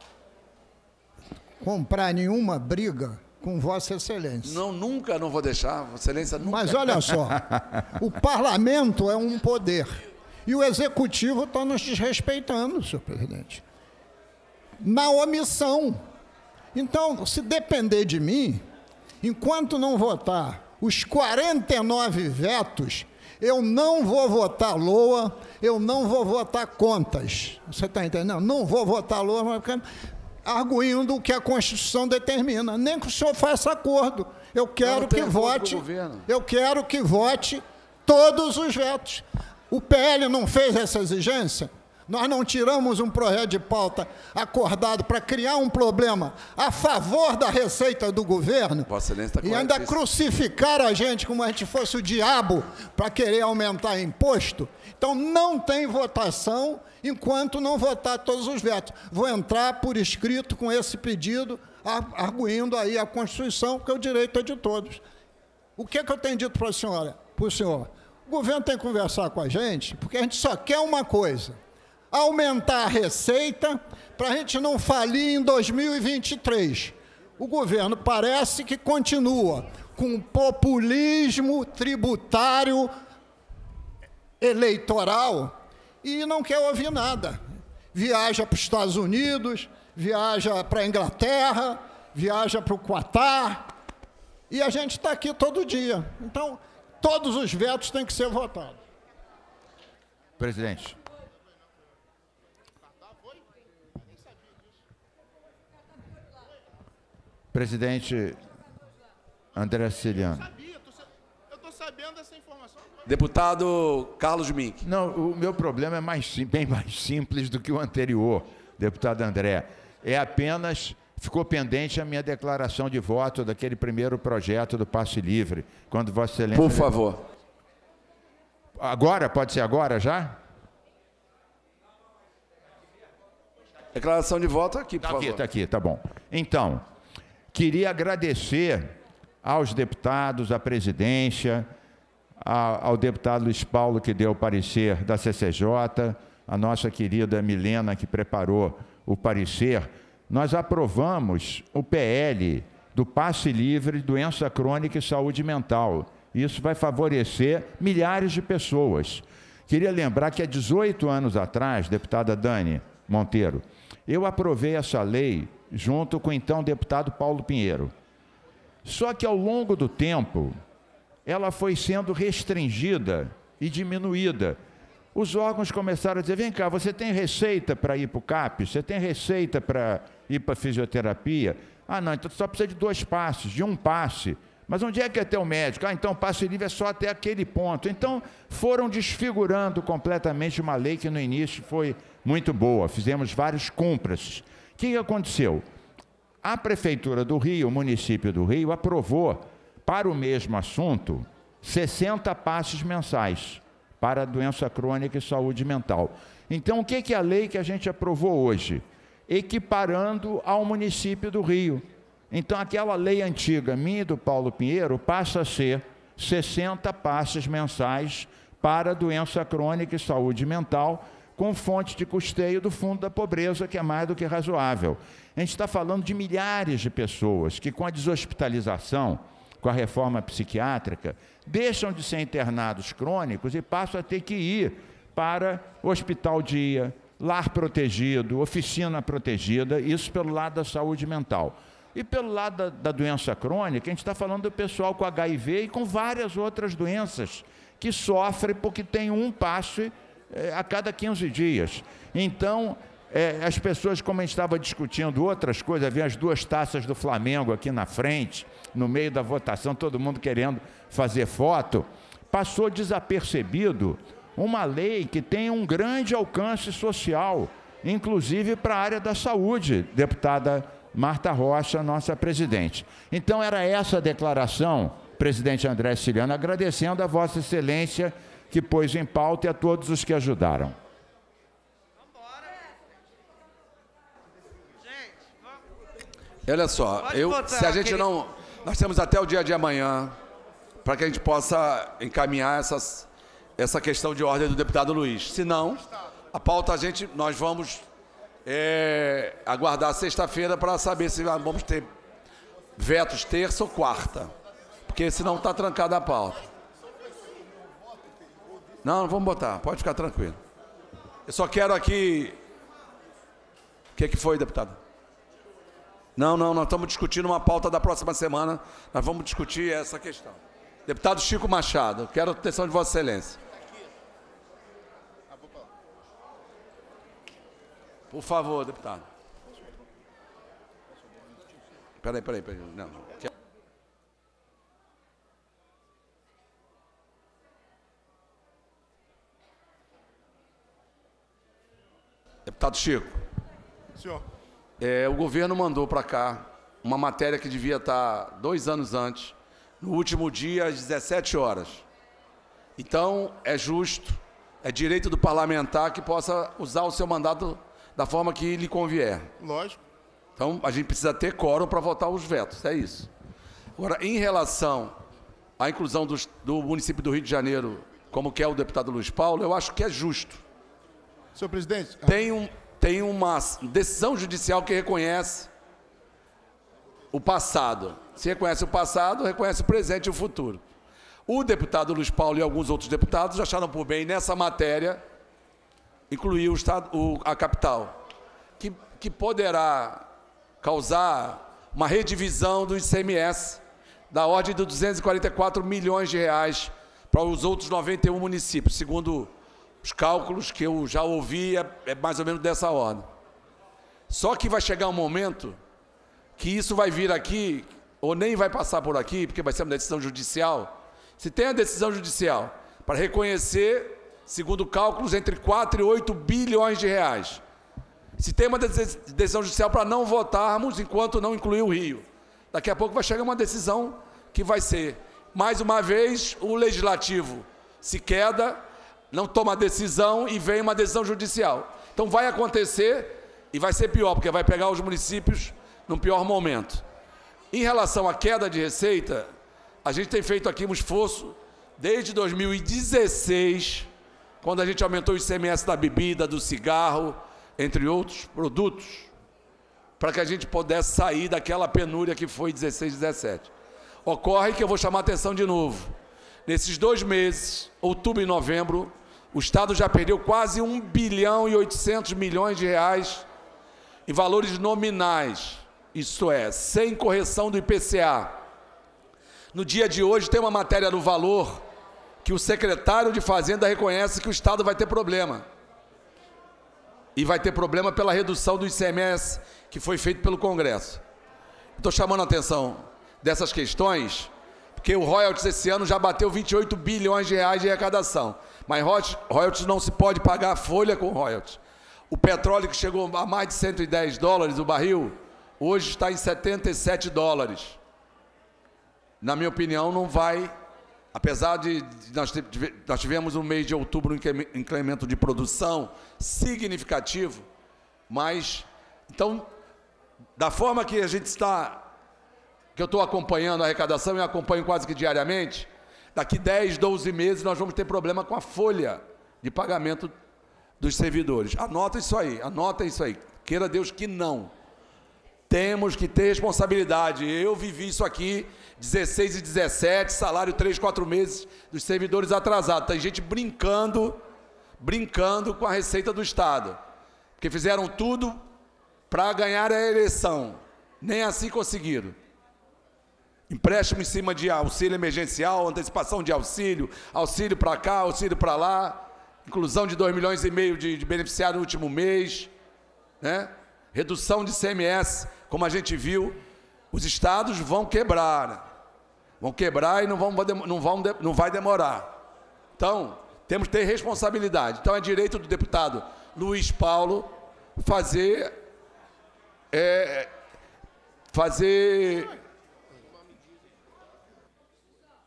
comprar nenhuma briga com Vossa Excelência. Não, nunca não vou deixar, Vossa Excelência nunca. Mas olha só, o parlamento é um poder e o executivo está nos desrespeitando, senhor presidente, na omissão. Então, se depender de mim, enquanto não votar os quarenta e nove vetos, eu não vou votar L O A, eu não vou votar contas. Você está entendendo? Não vou votar L O A, mas arguindo o que a Constituição determina. Nem que o senhor faça acordo. Eu quero que vote, eu quero que vote todos os vetos. O P L não fez essa exigência? Nós não tiramos um projeto de pauta acordado para criar um problema a favor da receita do governo Vossa Excelência está e ainda corretíssimo. crucificaram a gente como a gente fosse o diabo para querer aumentar imposto. Então, não tem votação enquanto não votar todos os vetos. Vou entrar por escrito com esse pedido, arguindo aí a Constituição, que é o direito é de todos. O que, é que eu tenho dito para a senhora, para o senhor? O governo tem que conversar com a gente, porque a gente só quer uma coisa: aumentar a receita para a gente não falir em dois mil e vinte e três. O governo parece que continua com populismo tributário eleitoral e não quer ouvir nada. Viaja para os Estados Unidos, viaja para a Inglaterra, viaja para o Quatar, e a gente está aqui todo dia. Então, todos os vetos têm que ser votados. Presidente. Presidente André Siciliano. Eu estou sabendo dessa informação. Deputado Carlos Mink. Não, o meu problema é mais, sim- bem mais simples do que o anterior, deputado André. É apenas, ficou pendente a minha declaração de voto daquele primeiro projeto do Passe Livre, quando Vossa Excelência... Por favor. Agora? Pode ser agora já? Declaração de voto aqui, por Tá favor. aqui, tá aqui, tá bom. Então, queria agradecer aos deputados, à presidência, a- ao deputado Luiz Paulo, que deu o parecer da C C J, a nossa querida Milena, que preparou o parecer. Nós aprovamos o P L do Passe Livre, Doença Crônica e Saúde Mental. Isso vai favorecer milhares de pessoas. Queria lembrar que há dezoito anos atrás, deputada Dani Monteiro, eu aprovei essa lei junto com o então deputado Paulo Pinheiro. Só que ao longo do tempo, ela foi sendo restringida e diminuída. Os órgãos começaram a dizer, vem cá, você tem receita para ir para o CAPES? Você tem receita para ir para a fisioterapia? Ah, não, então só precisa de dois passes, de um passe. Mas onde é que é teu médico? Ah, então passe livre é só até aquele ponto. Então foram desfigurando completamente uma lei que no início foi muito boa. Fizemos vários cúmplices. O que aconteceu? A Prefeitura do Rio, o município do Rio, aprovou para o mesmo assunto sessenta passes mensais para a doença crônica e saúde mental. Então, o que é a lei que a gente aprovou hoje? Equiparando ao município do Rio. Então, aquela lei antiga, minha e do Paulo Pinheiro, passa a ser sessenta passes mensais para a doença crônica e saúde mental, com fonte de custeio do Fundo da Pobreza, que é mais do que razoável. A gente está falando de milhares de pessoas que, com a deshospitalização, com a reforma psiquiátrica, deixam de ser internados crônicos e passam a ter que ir para hospital dia, lar protegido, oficina protegida, isso pelo lado da saúde mental. E pelo lado da, da doença crônica, a gente está falando do pessoal com H I V e com várias outras doenças que sofrem porque tem um passe eh, a cada quinze dias. Então, eh, as pessoas, como a gente estava discutindo outras coisas, havia as duas taças do Flamengo aqui na frente, no meio da votação, todo mundo querendo fazer foto, passou desapercebido uma lei que tem um grande alcance social, inclusive para a área da saúde, deputada Marta Rocha, nossa presidente. Então, era essa a declaração, presidente André Siciliano, agradecendo a Vossa Excelência que pôs em pauta e a todos os que ajudaram. Olha só, Pode eu, botar se a gente aquele- não... Nós temos até o dia de amanhã para que a gente possa encaminhar essas, essa questão de ordem do deputado Luiz. Se não, a pauta a gente, nós vamos é, aguardar sexta-feira para saber se vamos ter vetos terça ou quarta. Porque senão está trancada a pauta. Não, não vamos botar, pode ficar tranquilo. Eu só quero aqui... O que, que foi, deputado? Não, não, nós estamos discutindo uma pauta da próxima semana. Nós vamos discutir essa questão. Deputado Chico Machado, quero a atenção de Vossa Excelência. Por favor, deputado. Peraí, peraí, peraí. Não, não. Deputado Chico. Senhor. É, o governo mandou para cá uma matéria que devia estar dois anos antes, no último dia, às dezessete horas. Então, é justo, é direito do parlamentar que possa usar o seu mandato da forma que lhe convier. Lógico. Então, a gente precisa ter quórum para votar os vetos, é isso. Agora, em relação à inclusão dos, do município do Rio de Janeiro, como quer o deputado Luiz Paulo, eu acho que é justo. Senhor presidente. Tem, um, tem uma decisão judicial que reconhece o passado. Se reconhece o passado, reconhece o presente e o futuro. O deputado Luiz Paulo e alguns outros deputados acharam por bem, nessa matéria, incluir o estado, o, a capital, que, que poderá causar uma redivisão do I C M S da ordem de duzentos e quarenta e quatro milhões de reais para os outros noventa e um municípios, segundo os cálculos que eu já ouvi, é, é mais ou menos dessa ordem. Só que vai chegar um momento que isso vai vir aqui, ou nem vai passar por aqui, porque vai ser uma decisão judicial. Se tem a decisão judicial para reconhecer, segundo cálculos, entre quatro e oito bilhões de reais. Se tem uma decisão judicial para não votarmos enquanto não incluir o Rio. Daqui a pouco vai chegar uma decisão que vai ser, mais uma vez, o legislativo se queda, não toma decisão e vem uma decisão judicial. Então vai acontecer e vai ser pior, porque vai pegar os municípios num pior momento. Em relação à queda de receita, a gente tem feito aqui um esforço desde dois mil e dezesseis, quando a gente aumentou o I C M S da bebida, do cigarro, entre outros produtos, para que a gente pudesse sair daquela penúria que foi dezesseis, dezessete. Ocorre que eu vou chamar a atenção de novo. Nesses dois meses, outubro e novembro, o Estado já perdeu quase um bilhão e oitocentos milhões de reais em valores nominais, isto é, sem correção do I P C A. No dia de hoje tem uma matéria no Valor que o secretário de Fazenda reconhece que o Estado vai ter problema. E vai ter problema pela redução do I C M S que foi feito pelo Congresso. Estou chamando a atenção dessas questões, porque o royalties esse ano já bateu vinte e oito bilhões de reais de arrecadação. Mas royalties não se pode pagar folha com royalties. O petróleo que chegou a mais de cento e dez dólares o barril, hoje está em setenta e sete dólares. Na minha opinião, não vai, apesar de, de nós, nós tivemos no mês de outubro um incremento de produção significativo, mas, então, da forma que a gente está, que eu estou acompanhando a arrecadação e acompanho quase que diariamente, daqui dez, doze meses nós vamos ter problema com a folha de pagamento dos servidores. Anota isso aí, anota isso aí, queira Deus que não. Temos que ter responsabilidade. Eu vivi isso aqui, dezesseis e dezessete, salário três, quatro meses dos servidores atrasados. Tem gente brincando, brincando com a receita do Estado. Porque fizeram tudo para ganhar a eleição. Nem assim conseguiram. Empréstimo em cima de auxílio emergencial, antecipação de auxílio, auxílio para cá, auxílio para lá, inclusão de dois milhões e meio de, de beneficiários no último mês, né? Redução de I C M S, como a gente viu, os estados vão quebrar, né? Vão quebrar e não, vão, não, vão, não vai demorar. Então, temos que ter responsabilidade. Então, é direito do deputado Luiz Paulo fazer, é, fazer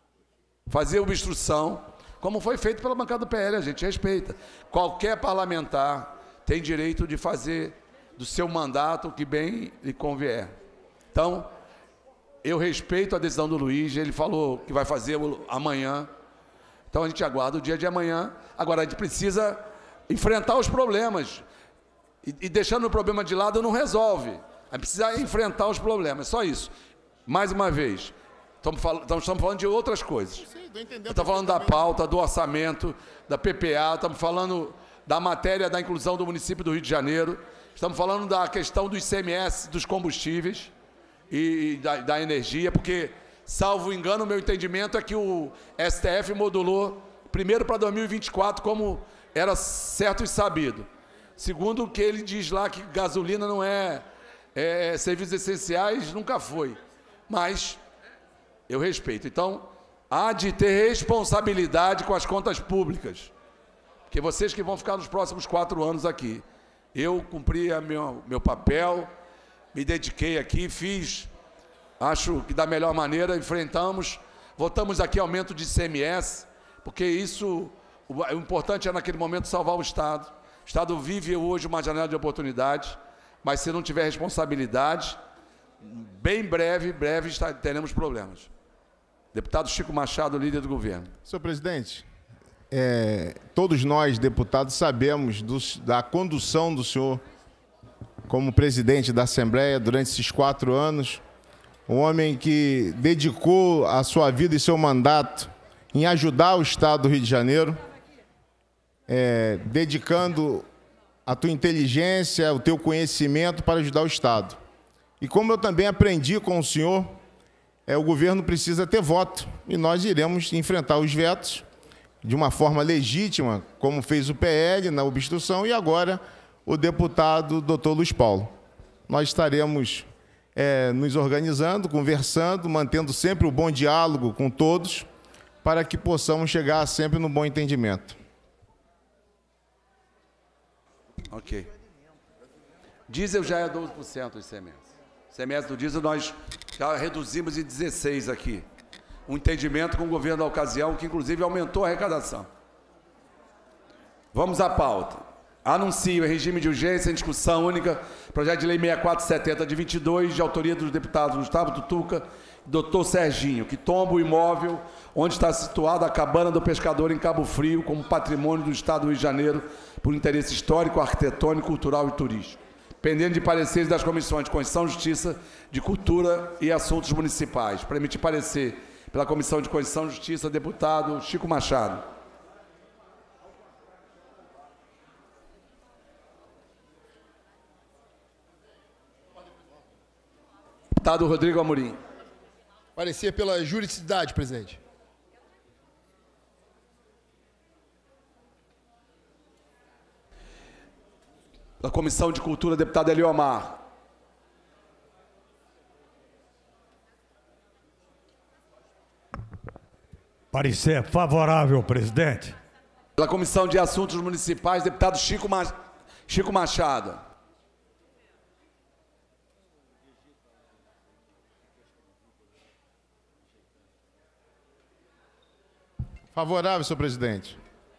fazer obstrução, como foi feito pela bancada do P L, a gente respeita. Qualquer parlamentar tem direito de fazer do seu mandato o que bem lhe convier. Então, eu respeito a decisão do Luiz, ele falou que vai fazer amanhã, então a gente aguarda o dia de amanhã. Agora, a gente precisa enfrentar os problemas, e, e deixando o problema de lado não resolve. A gente precisa enfrentar os problemas, só isso. Mais uma vez, estamos, fal estamos falando de outras coisas. Estamos falando da pauta, do orçamento, da P P A, estamos falando da matéria da inclusão do município do Rio de Janeiro, estamos falando da questão do I C M S, dos combustíveis e da, da energia, porque, salvo engano, o meu entendimento é que o S T F modulou primeiro para dois mil e vinte e quatro, como era certo e sabido. Segundo o que ele diz lá, que gasolina não é, é serviços essenciais, nunca foi. Mas eu respeito. Então, há de ter responsabilidade com as contas públicas, porque vocês que vão ficar nos próximos quatro anos aqui. Eu cumpri a meu, meu papel, me dediquei aqui, fiz, acho que da melhor maneira, enfrentamos, votamos aqui aumento de I C M S, porque isso, o, o importante é naquele momento salvar o Estado. O Estado vive hoje uma janela de oportunidade, mas se não tiver responsabilidade, bem breve, breve está, teremos problemas. Deputado Chico Machado, líder do governo. Senhor presidente, é, todos nós, deputados, sabemos do, da condução do senhor como presidente da Assembleia durante esses quatro anos, um homem que dedicou a sua vida e seu mandato em ajudar o Estado do Rio de Janeiro, é, dedicando a tua inteligência, o teu conhecimento para ajudar o Estado. E como eu também aprendi com o senhor, é, o governo precisa ter voto, e nós iremos enfrentar os vetos de uma forma legítima, como fez o P L na obstrução, e agora o deputado doutor Luiz Paulo. Nós estaremos é, nos organizando, conversando, mantendo sempre o bom diálogo com todos, para que possamos chegar sempre no bom entendimento. Ok. Diesel já é doze por cento do I C M S. I C M S do diesel nós já reduzimos em dezesseis por cento aqui. Um entendimento com o governo da ocasião, que inclusive aumentou a arrecadação. Vamos à pauta. Anuncio em regime de urgência, em discussão única, projeto de lei sessenta e quatro setenta de vinte e dois, de autoria dos deputados Gustavo Tutuca e doutor Serginho, que tomba o imóvel onde está situada a cabana do pescador em Cabo Frio como patrimônio do Estado do Rio de Janeiro por interesse histórico, arquitetônico, cultural e turístico, pendendo de pareceres das comissões de Constituição, Justiça, de Cultura e Assuntos Municipais. Para emitir parecer pela Comissão de Constituição e Justiça, deputado Chico Machado. Deputado Rodrigo Amorim. Parecer pela juridicidade, presidente. Da Comissão de Cultura, deputado Eliomar. Parecer favorável, presidente. Pela Comissão de Assuntos Municipais, deputado Chico, Ma... Chico Machado. Favorável, senhor presidente.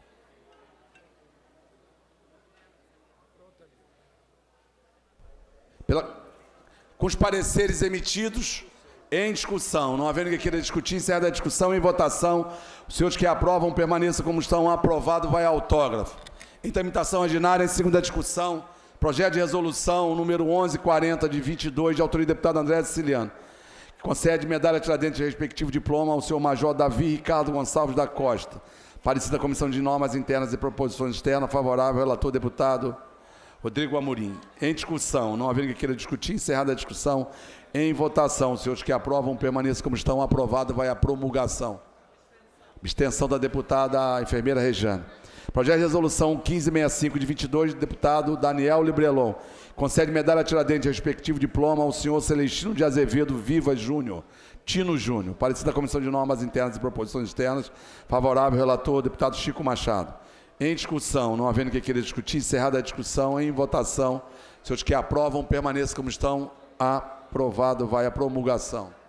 Pela... Com os pareceres emitidos em discussão, não havendo que queira discutir, encerra a discussão em votação. Os senhores que aprovam permaneçam como estão. Aprovado, vai autógrafo. Em tramitação ordinária, em segunda discussão, projeto de resolução número onze quarenta de vinte e dois, de autoria do deputado André Siciliano, que concede medalha Tiradentes de respectivo diploma ao senhor Major Davi Ricardo Gonçalves da Costa, parecida Comissão de Normas Internas e Proposições Externas, favorável, relator deputado Rodrigo Amorim. Em discussão, não havendo que queira discutir, encerrada a discussão, em votação. Os senhores que aprovam permaneçam como estão. Aprovado, vai à promulgação. Abstenção da deputada enfermeira Rejane. Projeto de resolução quinze sessenta e cinco de vinte e dois, do deputado Daniel Librelon, concede medalha Tiradentes de respectivo diploma ao senhor Celestino de Azevedo Vivas Júnior, Tino Júnior, parecida da Comissão de Normas Internas e Proposições Externas, favorável, relator, deputado Chico Machado. Em discussão, não havendo que queira discutir, encerrada a discussão, em votação, os senhores que aprovam permaneçam como estão. Aprovado, vai à promulgação.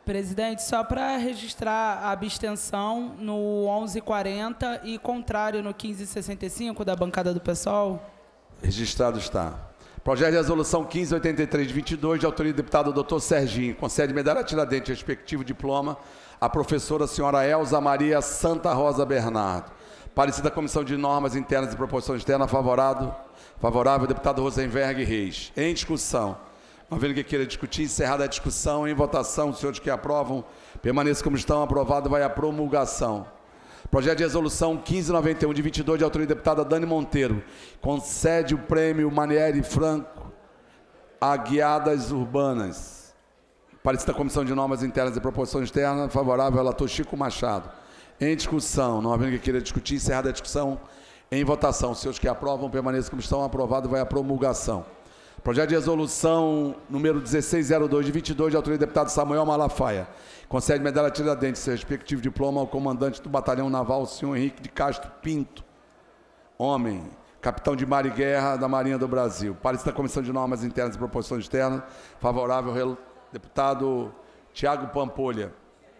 Presidente, só para registrar a abstenção no onze e quarenta e contrário no quinze e sessenta e cinco da bancada do PSOL. Registrado está. Projeto de resolução quinze oitenta e três de vinte e dois, de autoria do deputado doutor Serginho, concede medalha Tiradentes, respectivo diploma, à professora senhora Elza Maria Santa Rosa Bernardo. Parecida Comissão de Normas Internas e Proposição Externa, favorável, favorável, deputado Rosenberg Reis. Em discussão. Uma vez que queira discutir, encerrada a discussão, em votação, os senhores que aprovam, permaneçam como estão, aprovado, vai à promulgação. Projeto de resolução quinze noventa e um, de vinte e dois, de autoria da deputada Dani Monteiro, concede o prêmio Manieri Franco a guiadas urbanas. Parecida Comissão de Normas Internas e Proposição Externa, favorável, relator Chico Machado. Em discussão, não havendo que queira discutir, encerrada a discussão, em votação, os senhores que aprovam, permaneçam como estão, aprovado, vai à promulgação. Projeto de resolução número dezesseis zero dois, de vinte e dois, de autoria do deputado Samuel Malafaia. Concede medalha Tiradentes, seu respectivo diploma, ao comandante do Batalhão Naval, o senhor Henrique de Castro Pinto, homem, capitão de mar e guerra da Marinha do Brasil. Parecida Comissão de Normas Internas e Proposição Externa, favorável, deputado Tiago Pampolha.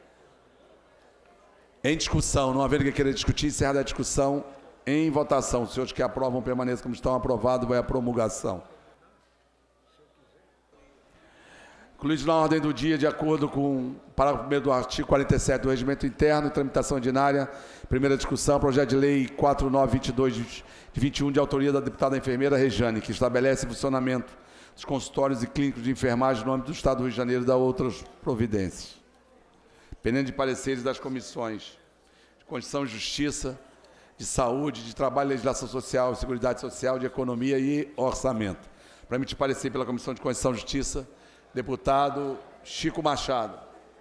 Em discussão, não havendo que queira discutir, encerrada a discussão, em votação. Os senhores que aprovam, permaneçam como estão, aprovado, vai à promulgação. Incluídos na ordem do dia, de acordo com o parágrafo primeiro do artigo quarenta e sete do Regimento Interno, tramitação ordinária, primeira discussão, projeto de lei quatro mil novecentos e vinte e dois, de vinte e um, de autoria da deputada enfermeira Rejane, que estabelece o funcionamento dos consultórios e clínicos de enfermagem no âmbito do Estado do Rio de Janeiro e da outras providências. Pendente de pareceres das comissões de Constituição e Justiça, de Saúde, de Trabalho, Legislação Social, Seguridade Social, de Economia e Orçamento. Para emitir parecer pela Comissão de Constituição e Justiça, deputado Chico Machado.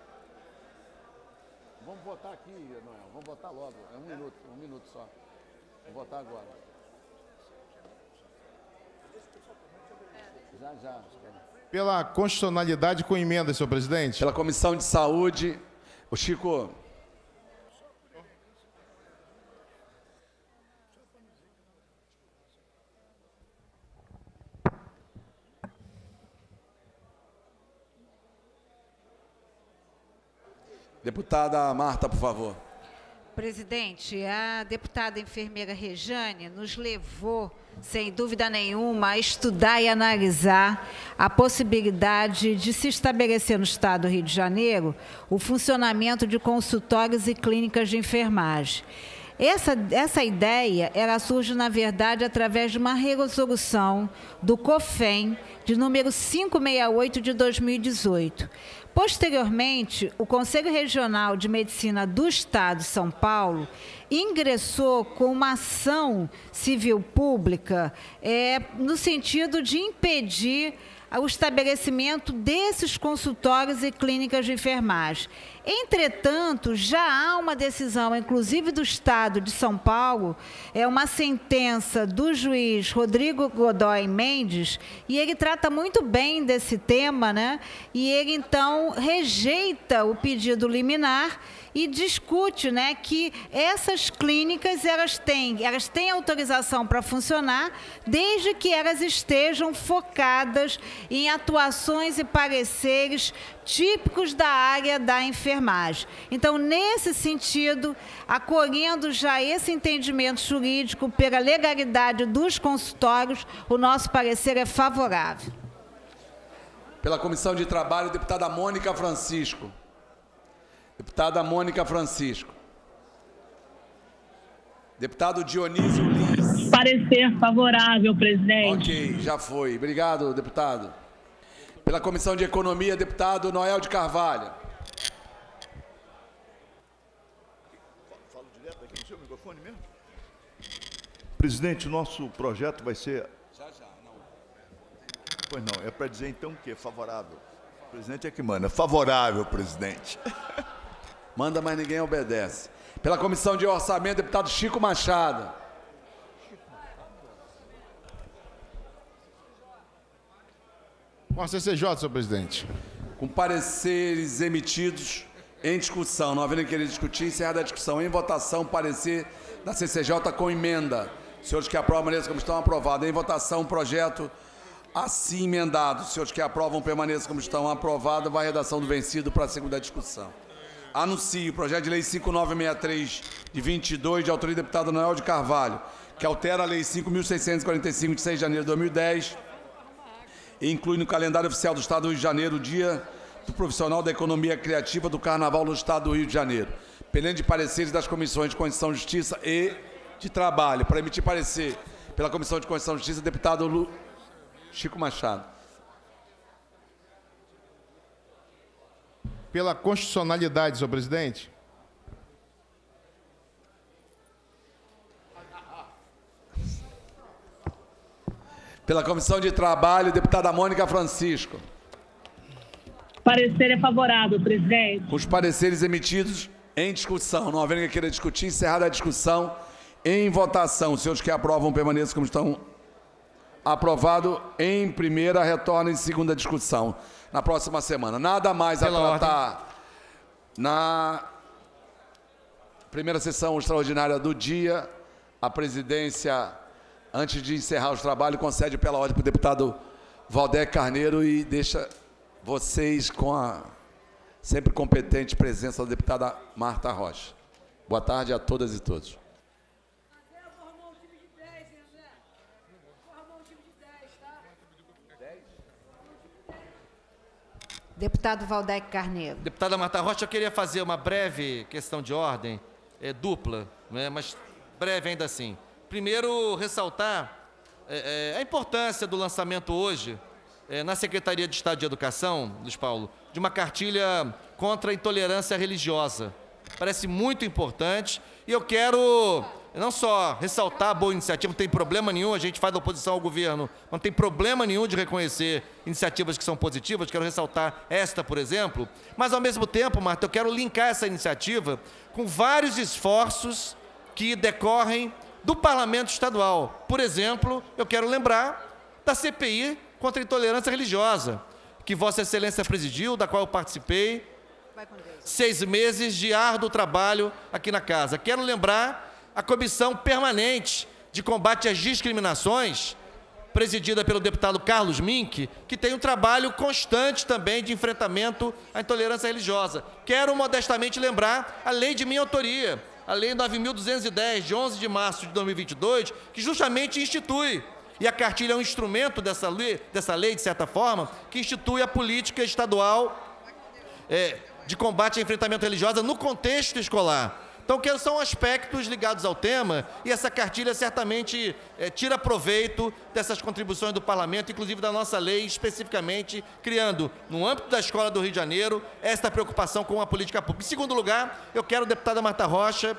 Vamos votar aqui, Noel. Vamos votar logo. É um minuto, um minuto só. Vamos votar agora. Já, já. Pela constitucionalidade com emenda, senhor presidente. Pela Comissão de Saúde. O Chico. Deputada Marta, por favor. Presidente, a deputada enfermeira Rejane nos levou, sem dúvida nenhuma, a estudar e analisar a possibilidade de se estabelecer no Estado do Rio de Janeiro o funcionamento de consultórios e clínicas de enfermagem. Essa, essa ideia, ela surge, na verdade, através de uma resolução do COFEM, de número quinhentos e sessenta e oito, de dois mil e dezoito. Posteriormente, o Conselho Regional de Medicina do Estado de São Paulo ingressou com uma ação civil pública é, no sentido de impedir o estabelecimento desses consultórios e clínicas de enfermagem. Entretanto, já há uma decisão, inclusive do Estado de São Paulo, é uma sentença do juiz Rodrigo Godoy Mendes, e ele trata muito bem desse tema, né? E ele, então, rejeita o pedido liminar e discute, né, que essas clínicas elas têm, elas têm autorização para funcionar desde que elas estejam focadas em atuações e pareceres típicos da área da enfermagem. Então, nesse sentido, acolhendo já esse entendimento jurídico pela legalidade dos consultórios, o nosso parecer é favorável. Pela Comissão de Trabalho, deputada Mônica Francisco. Deputada Mônica Francisco. Deputado Dionísio Lins. Parecer favorável, presidente. Ok, já foi. Obrigado, deputado. Pela Comissão de Economia, deputado Noel de Carvalho. Falo direto aqui no seu microfone mesmo? Presidente, o nosso projeto vai ser... Já, já, não. Pois não, é para dizer então que é favorável. O presidente é que manda. Favorável, presidente. Manda, mas ninguém obedece. Pela Comissão de Orçamento, deputado Chico Machado. Com a C C J, senhor presidente. Com pareceres emitidos em discussão. Não havendo querer discutir, encerrada a discussão. Em votação, parecer da C C J com emenda. Senhores que aprovam, maneira como estão aprovados. Em votação, projeto Assim emendado. Os senhores que aprovam permaneçam como estão. Aprovado. Vai a redação do vencido para a segunda discussão. Anuncio o projeto de lei cinco mil novecentos e sessenta e três, de vinte e dois, de autoria do deputado Noel de Carvalho, que altera a lei cinco mil seiscentos e quarenta e cinco, de seis de janeiro de dois mil e dez, e inclui no calendário oficial do Estado do Rio de Janeiro o Dia do Profissional da Economia Criativa do Carnaval no Estado do Rio de Janeiro. Pendente de pareceres das comissões de Constituição, Justiça e de Trabalho. Para emitir parecer pela Comissão de Constituição e Justiça, deputado Lu... Chico Machado. Pela constitucionalidade, senhor presidente. Pela Comissão de Trabalho, deputada Mônica Francisco. Parecer é favorável, presidente. Com os pareceres emitidos em discussão. Não havendo quem queira discutir, encerrada a discussão, em votação. Os senhores que aprovam permaneçam como estão. Aprovado em primeira, retorna em segunda discussão. Na próxima semana. Nada mais a tratar na primeira sessão extraordinária do dia. A presidência, antes de encerrar os trabalhos, concede pela ordem para o deputado Valdec Carneiro e deixa vocês com a sempre competente presença da deputada Marta Rocha. Boa tarde a todas e todos. Deputado Valdec Carneiro. Deputada Marta Rocha, eu queria fazer uma breve questão de ordem, é, dupla, né, mas breve ainda assim. Primeiro, ressaltar é, é, a importância do lançamento hoje, é, na Secretaria de Estado de Educação, Luiz Paulo, de uma cartilha contra a intolerância religiosa. Parece muito importante e eu quero não só ressaltar a boa iniciativa, não tem problema nenhum, a gente faz da oposição ao governo, não tem problema nenhum de reconhecer iniciativas que são positivas, quero ressaltar esta, por exemplo, mas ao mesmo tempo, Marta, eu quero linkar essa iniciativa com vários esforços que decorrem do Parlamento Estadual. Por exemplo, eu quero lembrar da C P I contra a intolerância religiosa, que Vossa Excelência presidiu, da qual eu participei, seis meses de árduo trabalho aqui na casa. Quero lembrar a Comissão Permanente de Combate às Discriminações, presidida pelo deputado Carlos Mink, que tem um trabalho constante também de enfrentamento à intolerância religiosa. Quero modestamente lembrar a lei de minha autoria, a Lei nove mil duzentos e dez, de onze de março de dois mil e vinte e dois, que justamente institui, e a cartilha é um instrumento dessa lei, dessa lei de certa forma, que institui a política estadual é, de combate à enfrentamento religiosa no contexto escolar. Então, que são aspectos ligados ao tema, e essa cartilha certamente é, tira proveito dessas contribuições do Parlamento, inclusive da nossa lei, especificamente criando, no âmbito da Escola do Rio de Janeiro, esta preocupação com a política pública. Em segundo lugar, eu quero, deputada Marta Rocha,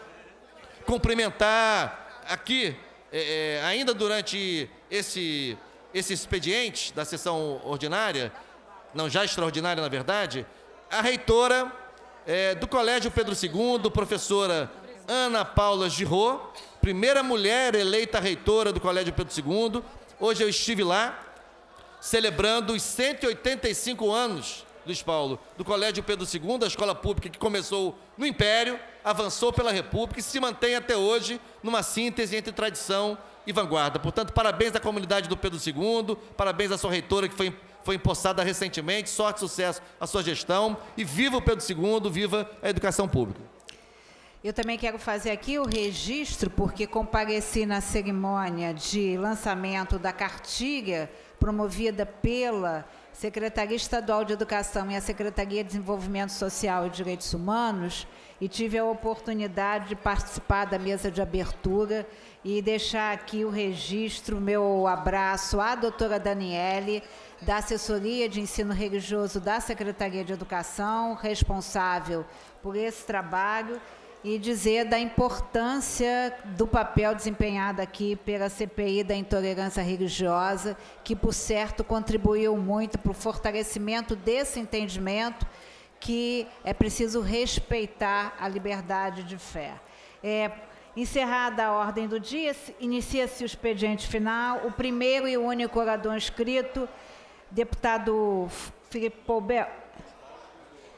cumprimentar aqui, é, ainda durante esse, esse expediente da sessão ordinária, não já extraordinária, na verdade, a reitora É, do Colégio Pedro segundo, professora Ana Paula Girot, primeira mulher eleita reitora do Colégio Pedro segundo. Hoje eu estive lá, celebrando os cento e oitenta e cinco anos, Luiz Paulo, do Colégio Pedro segundo, a escola pública que começou no Império, avançou pela República e se mantém até hoje numa síntese entre tradição e vanguarda. Portanto, parabéns à comunidade do Pedro segundo, parabéns à sua reitora, que foi foi empossada recentemente, sorte e sucesso à sua gestão, e viva o Pedro segundo, viva a educação pública. Eu também quero fazer aqui o registro, porque compareci na cerimônia de lançamento da cartilha promovida pela Secretaria Estadual de Educação e a Secretaria de Desenvolvimento Social e Direitos Humanos, e tive a oportunidade de participar da mesa de abertura e deixar aqui o registro, meu abraço à doutora Daniele, da Assessoria de Ensino Religioso da Secretaria de Educação, responsável por esse trabalho, e dizer da importância do papel desempenhado aqui pela C P I da intolerância religiosa, que, por certo, contribuiu muito para o fortalecimento desse entendimento que é preciso respeitar a liberdade de fé. É, encerrada a ordem do dia, inicia-se o expediente final. O primeiro e único orador inscrito, deputado Filipe Paubel.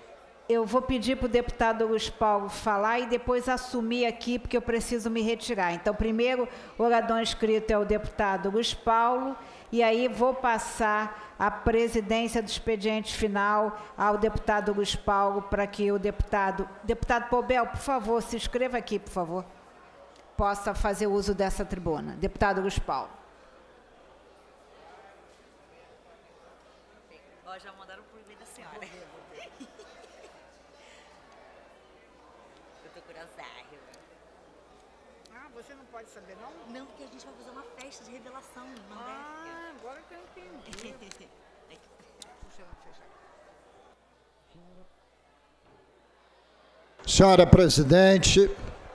eu vou pedir para o deputado Luiz Paulo falar e depois assumir aqui, porque eu preciso me retirar. Então, primeiro, o orador inscrito é o deputado Luiz Paulo, e aí vou passar a presidência do expediente final ao deputado Luiz Paulo, para que o deputado... Deputado Pobel, por favor, se inscreva aqui, por favor, possa fazer uso dessa tribuna. Deputado Luiz Paulo. Ó, já mandaram por meio da senhora. Eu tô curiosa. Ah, você não pode saber, não? Não, porque a gente vai fazer uma festa de revelação. Ah, agora que eu entendi. Deixa eu fechar. Senhora presidente,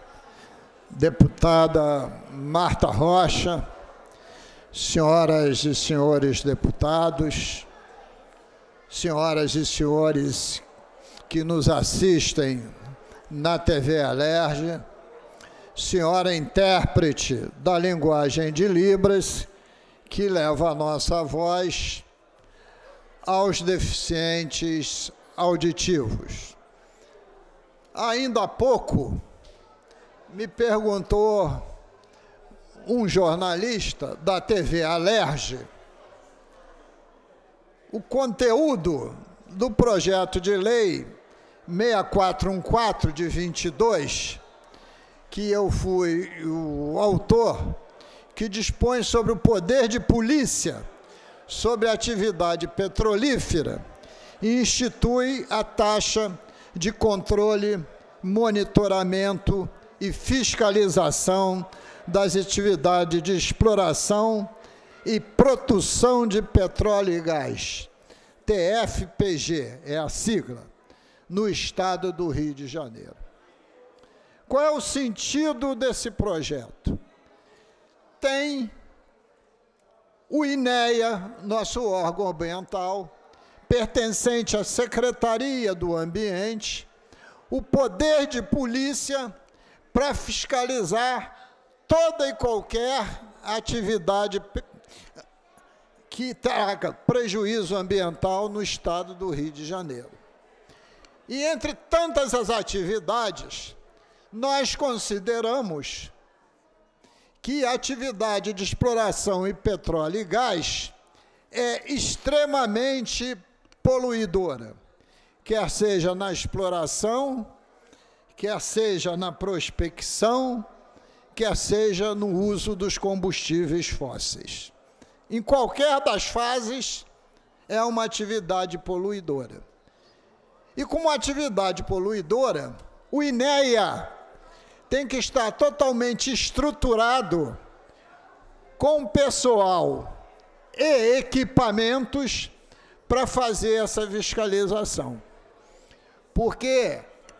deputada Marta Rocha, senhoras e senhores deputados, senhoras e senhores que nos assistem na T V Alerj, senhora intérprete da linguagem de Libras, que leva a nossa voz aos deficientes auditivos. Ainda há pouco, me perguntou um jornalista da T V Alerj o conteúdo do projeto de lei seis quatro um quatro de vinte e dois, que eu fui o autor, que dispõe sobre o poder de polícia sobre a atividade petrolífera e institui a taxa de controle, monitoramento e fiscalização das atividades de exploração e produção de petróleo e gás, T F P G, é a sigla, no estado do Rio de Janeiro. Qual é o sentido desse projeto? Tem o INEA, nosso órgão ambiental, pertencente à Secretaria do Ambiente, o poder de polícia para fiscalizar toda e qualquer atividade que traga prejuízo ambiental no estado do Rio de Janeiro. E entre tantas as atividades, nós consideramos que a atividade de exploração em petróleo e gás é extremamente poluidora, quer seja na exploração, quer seja na prospecção, quer seja no uso dos combustíveis fósseis. Em qualquer das fases, é uma atividade poluidora. E como atividade poluidora, o INEA tem que estar totalmente estruturado com pessoal e equipamentos para fazer essa fiscalização. Porque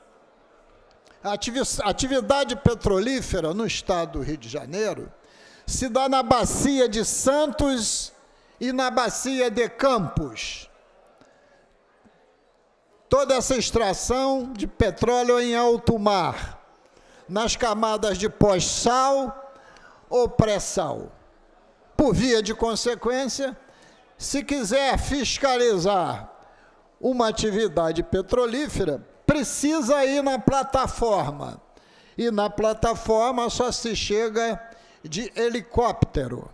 a atividade petrolífera no estado do Rio de Janeiro se dá na bacia de Santos e na bacia de Campos. Toda essa extração de petróleo em alto mar, nas camadas de pós-sal ou pré-sal. Por via de consequência, se quiser fiscalizar uma atividade petrolífera, precisa ir na plataforma. E na plataforma só se chega de helicóptero.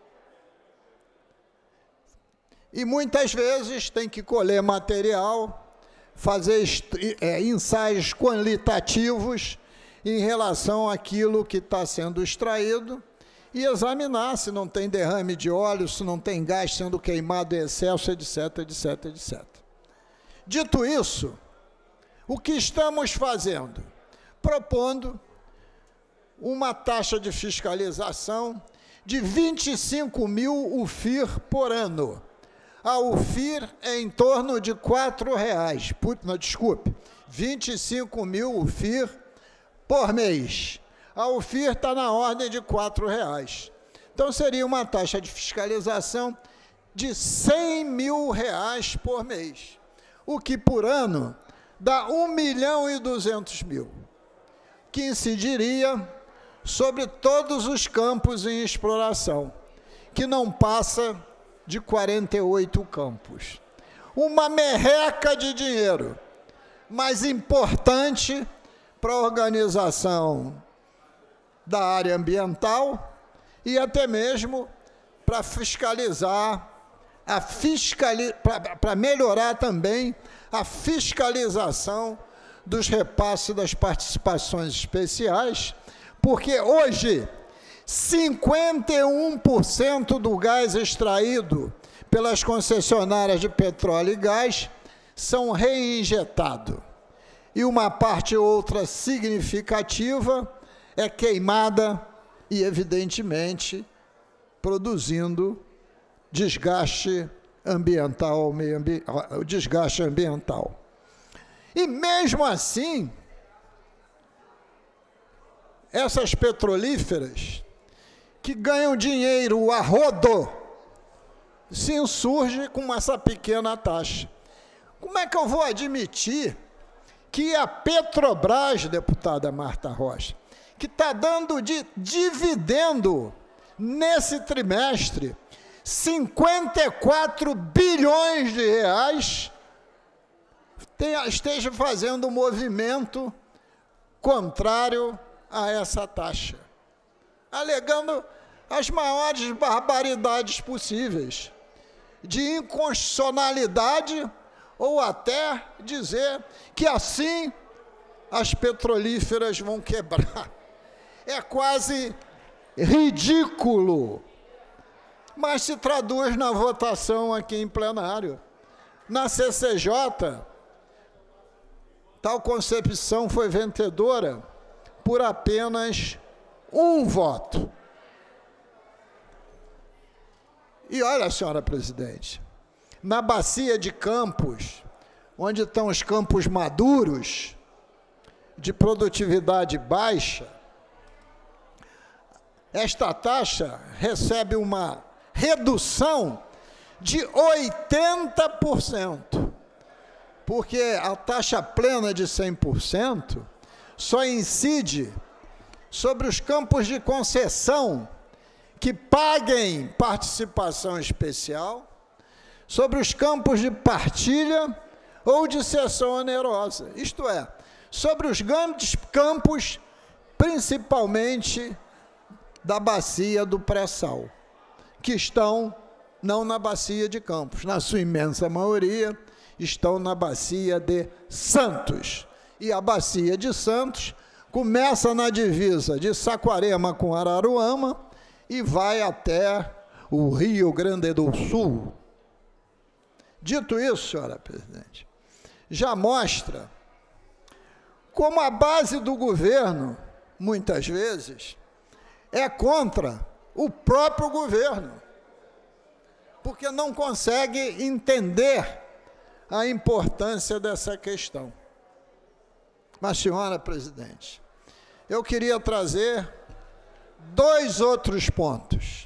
E muitas vezes tem que colher material, fazer é, ensaios qualitativos em relação àquilo que está sendo extraído e examinar se não tem derrame de óleo, se não tem gás sendo queimado em excesso, etc, etc, etcétera. Dito isso, o que estamos fazendo? Propondo uma taxa de fiscalização de vinte e cinco mil U F I R por ano. A U F I R é em torno de quatro reais, não, desculpe, vinte e cinco mil U F I R por mês. A U F I R está na ordem de quatro reais. Então, seria uma taxa de fiscalização de cem mil reais por mês, o que por ano dá um milhão e duzentos mil, que incidiria sobre todos os campos em exploração, que não passa de quarenta e oito campos. Uma merreca de dinheiro. mas importante para a organização da área ambiental e até mesmo para fiscalizar, a fiscali para melhorar também a fiscalização dos repasses das participações especiais, porque hoje cinquenta e um por cento do gás extraído pelas concessionárias de petróleo e gás são reinjetados. E uma parte ou outra significativa é queimada e, evidentemente, produzindo desgaste ambiental, ao meio ambi- desgaste ambiental. E mesmo assim, essas petrolíferas que ganham dinheiro a rodo se insurgem com essa pequena taxa. Como é que eu vou admitir que a Petrobras, deputada Marta Rocha, que está dando de dividendo nesse trimestre cinquenta e quatro bilhões de reais, tenha, esteja fazendo um movimento contrário a essa taxa, alegando as maiores barbaridades possíveis, de inconstitucionalidade, ou até dizer que assim as petrolíferas vão quebrar. É quase ridículo, mas se traduz na votação aqui em plenário. Na C C J, tal concepção foi vencedora por apenas um voto. E olha, senhora presidente, na bacia de Campos, onde estão os campos maduros, de produtividade baixa, esta taxa recebe uma redução de oitenta por cento, porque a taxa plena de cem por cento só incide sobre os campos de concessão que paguem participação especial, sobre os campos de partilha ou de cessão onerosa, isto é, sobre os grandes campos, principalmente da bacia do pré-sal, que estão não na bacia de Campos, na sua imensa maioria, estão na bacia de Santos. E a bacia de Santos começa na divisa de Saquarema com Araruama e vai até o Rio Grande do Sul. Dito isso, senhora presidente, já mostra como a base do governo, muitas vezes, é contra o próprio governo, porque não consegue entender a importância dessa questão. Mas, senhora presidente, eu queria trazer dois outros pontos.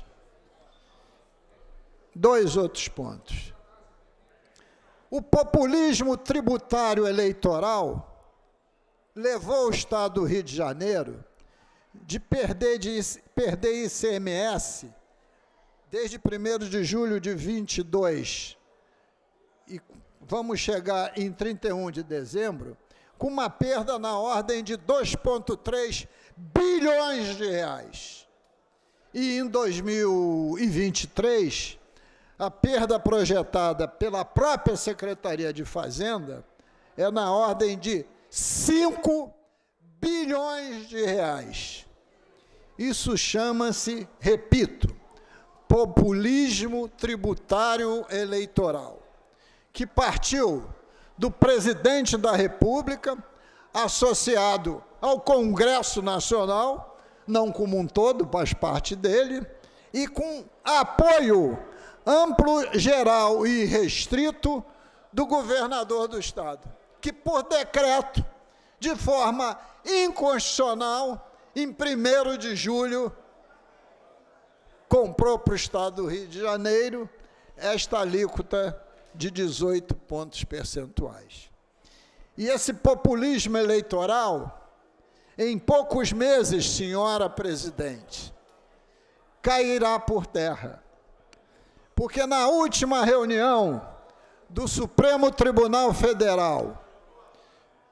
Dois outros pontos. O populismo tributário eleitoral levou o Estado do Rio de Janeiro de perder, de perder I C M S desde primeiro de julho de vinte e dois e vamos chegar em trinta e um de dezembro com uma perda na ordem de dois vírgula três bilhões de reais. E em dois mil e vinte e três, a perda projetada pela própria Secretaria de Fazenda é na ordem de cinco bilhões de reais. Isso chama-se, repito, populismo tributário eleitoral, que partiu do presidente da República, associado ao Congresso Nacional, não como um todo, faz parte dele, e com apoio amplo, geral e restrito do governador do Estado, que por decreto, de forma inconstitucional, em primeiro de julho, comprou para o Estado do Rio de Janeiro esta alíquota de dezoito pontos percentuais. E esse populismo eleitoral, em poucos meses, senhora presidente, cairá por terra. Porque na última reunião do Supremo Tribunal Federal,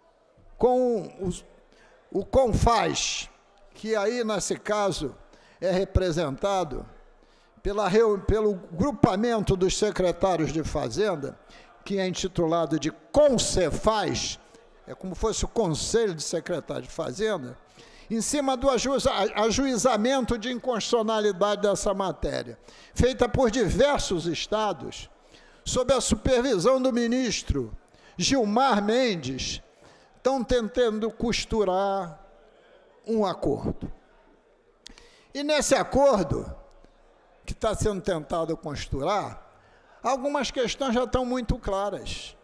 com os, o CONFAS, que aí, nesse caso, é representado pela, pelo grupamento dos secretários de Fazenda, que é intitulado de CONCEFAS, é como fosse o Conselho de Secretários de Fazenda, em cima do ajuiza, ajuizamento de inconstitucionalidade dessa matéria, feita por diversos estados, sob a supervisão do ministro Gilmar Mendes, estão tentando costurar um acordo. E nesse acordo, que está sendo tentado costurar, algumas questões já estão muito claras.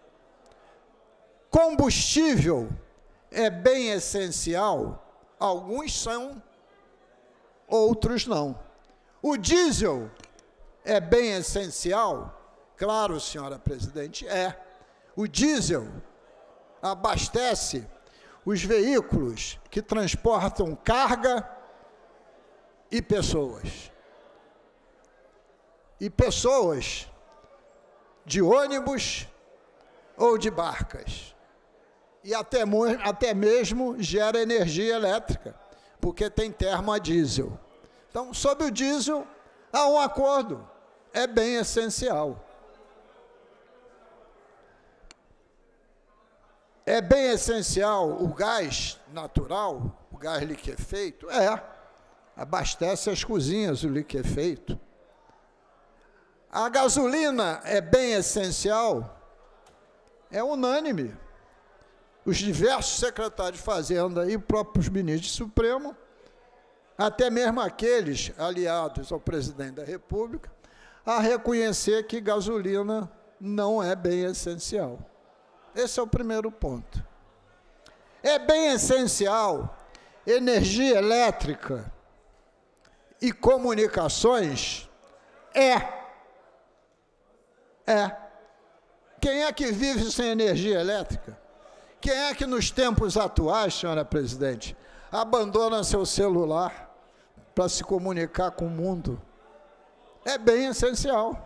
Combustível é bem essencial, alguns são, outros não. O diesel é bem essencial? Claro, senhora presidente, é. O diesel abastece os veículos que transportam carga e pessoas. E pessoas de ônibus ou de barcas. E até, até mesmo gera energia elétrica, porque tem termo a diesel. Então, sobre o diesel, há um acordo, é bem essencial. É bem essencial o gás natural, o gás liquefeito? É, abastece as cozinhas o liquefeito. A gasolina é bem essencial? É unânime. Os diversos secretários de Fazenda e próprios ministros do Supremo, até mesmo aqueles aliados ao presidente da República, a reconhecer que gasolina não é bem essencial. Esse é o primeiro ponto. É bem essencial energia elétrica e comunicações? É. É. Quem é que vive sem energia elétrica? Quem é que nos tempos atuais, senhora presidente, abandona seu celular para se comunicar com o mundo? É bem essencial.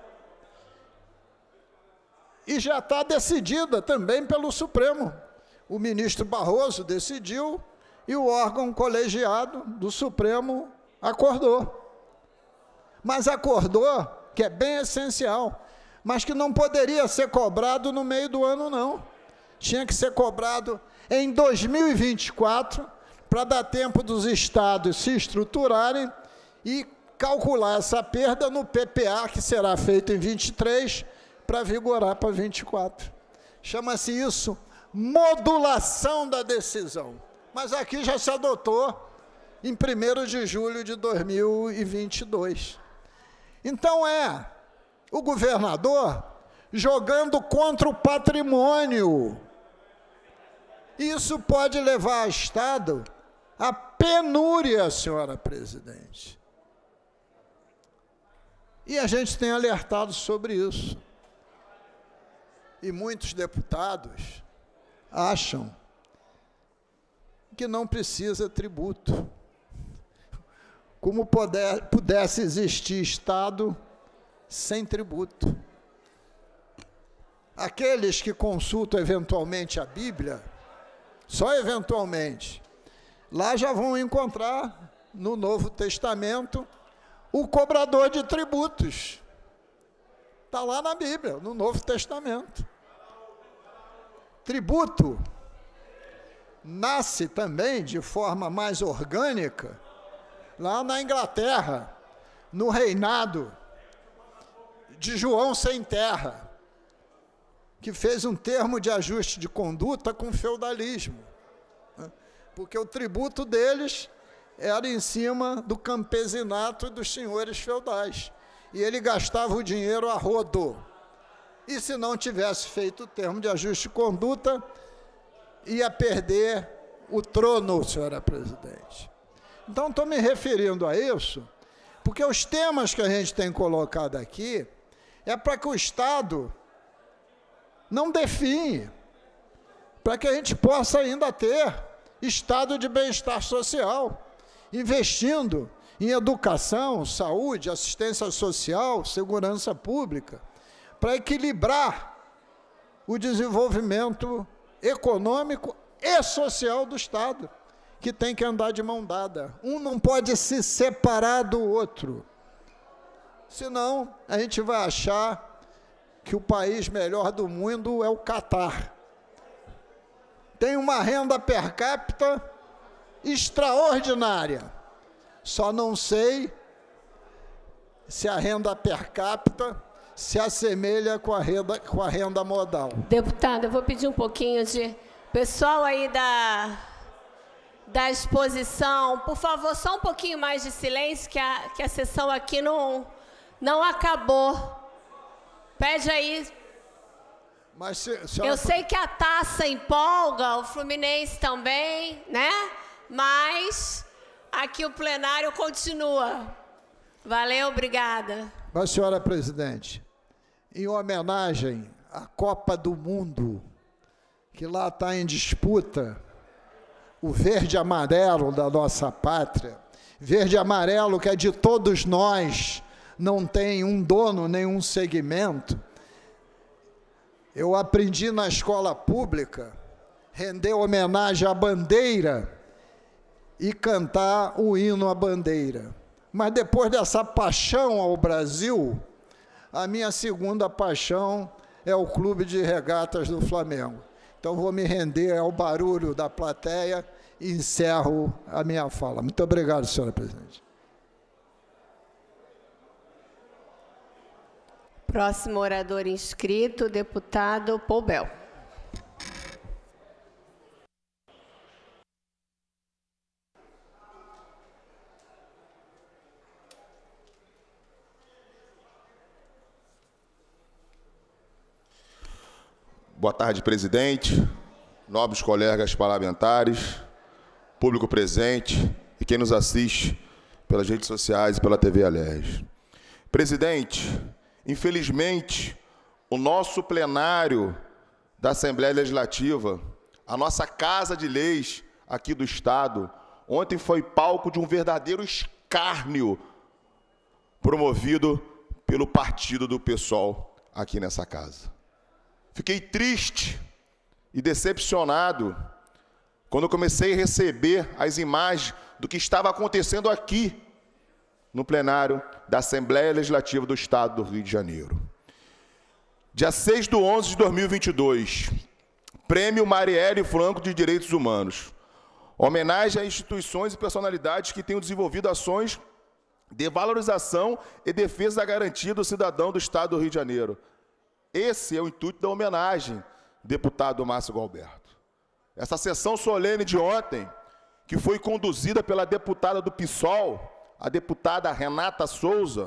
E já está decidida também pelo Supremo. O ministro Barroso decidiu e o órgão colegiado do Supremo acordou. Mas acordou que é bem essencial, mas que não poderia ser cobrado no meio do ano, não. Tinha que ser cobrado em dois mil e vinte e quatro, para dar tempo dos estados se estruturarem e calcular essa perda no P P A, que será feito em vinte e três, para vigorar para vinte e quatro. Chama-se isso modulação da decisão. Mas aqui já se adotou em primeiro de julho de dois mil e vinte e dois. Então é o governador jogando contra o patrimônio. Isso pode levar o Estado à penúria, senhora presidente. E a gente tem alertado sobre isso. E muitos deputados acham que não precisa tributo. Como puder, pudesse existir Estado sem tributo. Aqueles que consultam eventualmente a Bíblia, só eventualmente, lá já vão encontrar no Novo Testamento o cobrador de tributos. Está lá na Bíblia, no Novo Testamento. Tributo nasce também de forma mais orgânica lá na Inglaterra, no reinado de João Sem Terra, que fez um termo de ajuste de conduta com o feudalismo, né? Porque o tributo deles era em cima do campesinato e dos senhores feudais, e ele gastava o dinheiro a rodo. E se não tivesse feito o termo de ajuste de conduta, ia perder o trono, senhora presidente. Então, estou me referindo a isso, porque os temas que a gente tem colocado aqui é para que o Estado não define, para que a gente possa ainda ter estado de bem-estar social, investindo em educação, saúde, assistência social, segurança pública, para equilibrar o desenvolvimento econômico e social do Estado, que tem que andar de mão dada. Um não pode se separar do outro. Senão, a gente vai achar que o país melhor do mundo é o Catar. Tem uma renda per capita extraordinária. Só não sei se a renda per capita se assemelha com a renda, com a renda modal. Deputado, eu vou pedir um pouquinho de... Pessoal aí da, da exposição, por favor, só um pouquinho mais de silêncio, que a, que a sessão aqui não, não acabou. Pede aí. Mas se, senhora... Eu sei que a taça empolga, o Fluminense também, né? Mas aqui o plenário continua. Valeu, obrigada. Mas, senhora presidente, em homenagem à Copa do Mundo, que lá está em disputa, o verde e amarelo da nossa pátria, verde e amarelo que é de todos nós, não tem um dono, nenhum segmento. Eu aprendi na escola pública, render homenagem à bandeira e cantar o hino à bandeira. Mas depois dessa paixão ao Brasil, a minha segunda paixão é o Clube de Regatas do Flamengo. Então vou me render ao barulho da plateia e encerro a minha fala. Muito obrigado, senhora presidente. Próximo orador inscrito, deputado Poubel. Boa tarde, presidente, nobres colegas parlamentares, público presente e quem nos assiste pelas redes sociais e pela T V Alerj. Presidente, infelizmente, o nosso plenário da Assembleia Legislativa, a nossa Casa de Leis aqui do Estado, ontem foi palco de um verdadeiro escárnio promovido pelo partido do PSOL aqui nessa casa. Fiquei triste e decepcionado quando eu comecei a receber as imagens do que estava acontecendo aqui no plenário da Assembleia Legislativa do Estado do Rio de Janeiro. Dia seis de onze de dois mil e vinte e dois, Prêmio Marielle Franco de Direitos Humanos. Homenagem a instituições e personalidades que tenham desenvolvido ações de valorização e defesa da garantia do cidadão do Estado do Rio de Janeiro. Esse é o intuito da homenagem, deputado Márcio Galberto. Essa sessão solene de ontem, que foi conduzida pela deputada do PSOL, a deputada Renata Souza,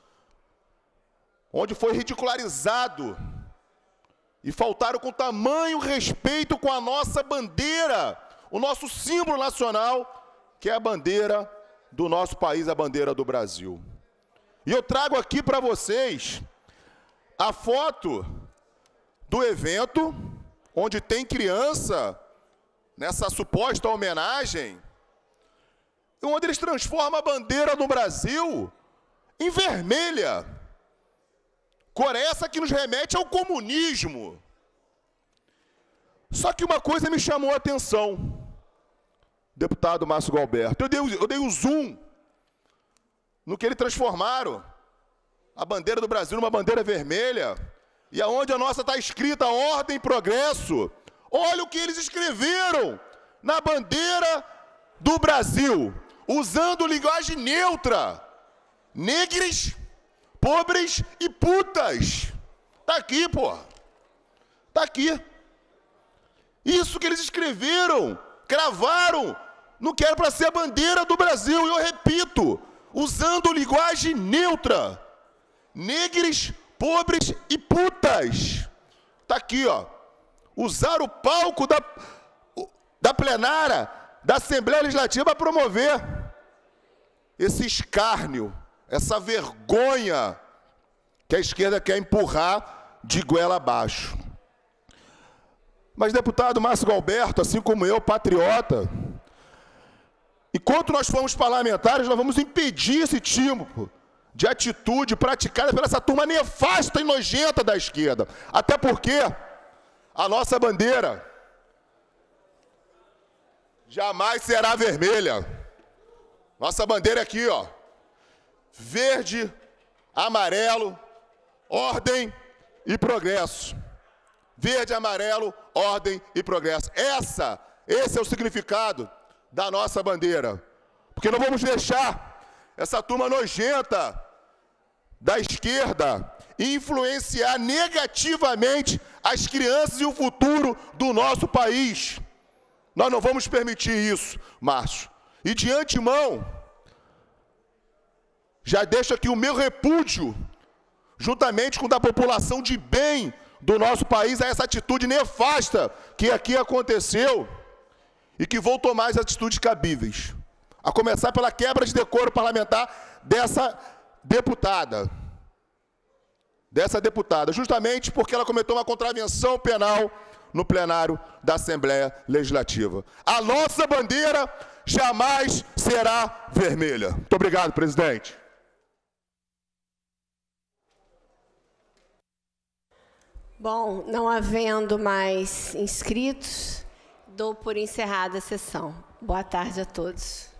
onde foi ridicularizado e faltaram com tamanho respeito com a nossa bandeira, o nosso símbolo nacional, que é a bandeira do nosso país, a bandeira do Brasil. E eu trago aqui para vocês a foto do evento, onde tem criança, nessa suposta homenagem, onde eles transformam a bandeira do Brasil em vermelha. Cor essa que nos remete ao comunismo. Só que uma coisa me chamou a atenção, deputado Márcio Galberto. Eu dei, eu dei o zoom no que eles transformaram a bandeira do Brasil numa bandeira vermelha, e aonde a nossa está escrita ordem e progresso. Olha o que eles escreveram na bandeira do Brasil, usando linguagem neutra: negres, pobres e putas. Tá aqui, pô. Tá aqui. Isso que eles escreveram, cravaram no que era para ser a bandeira do Brasil. E eu repito, usando linguagem neutra: negres, pobres e putas. Tá aqui, ó. Usar o palco da, da plenária da Assembleia Legislativa para promover esse escárnio, essa vergonha que a esquerda quer empurrar de goela abaixo. Mas, deputado Márcio Galberto, assim como eu, patriota, enquanto nós formos parlamentares, nós vamos impedir esse tipo de atitude praticada por essa turma nefasta e nojenta da esquerda. Até porque a nossa bandeira, jamais será vermelha. Nossa bandeira é aqui, ó. Verde, amarelo, ordem e progresso. Verde, amarelo, ordem e progresso. Essa, esse é o significado da nossa bandeira. Porque não vamos deixar essa turma nojenta da esquerda influenciar negativamente as crianças e o futuro do nosso país. Nós não vamos permitir isso, Márcio. E de antemão, já deixo aqui o meu repúdio, juntamente com o da população de bem do nosso país, a essa atitude nefasta que aqui aconteceu e que vou tomar as atitudes cabíveis. A começar pela quebra de decoro parlamentar dessa deputada. Dessa deputada, justamente porque ela cometeu uma contravenção penal no plenário da Assembleia Legislativa. A nossa bandeira jamais será vermelha. Muito obrigado, presidente. Bom, não havendo mais inscritos, dou por encerrada a sessão. Boa tarde a todos.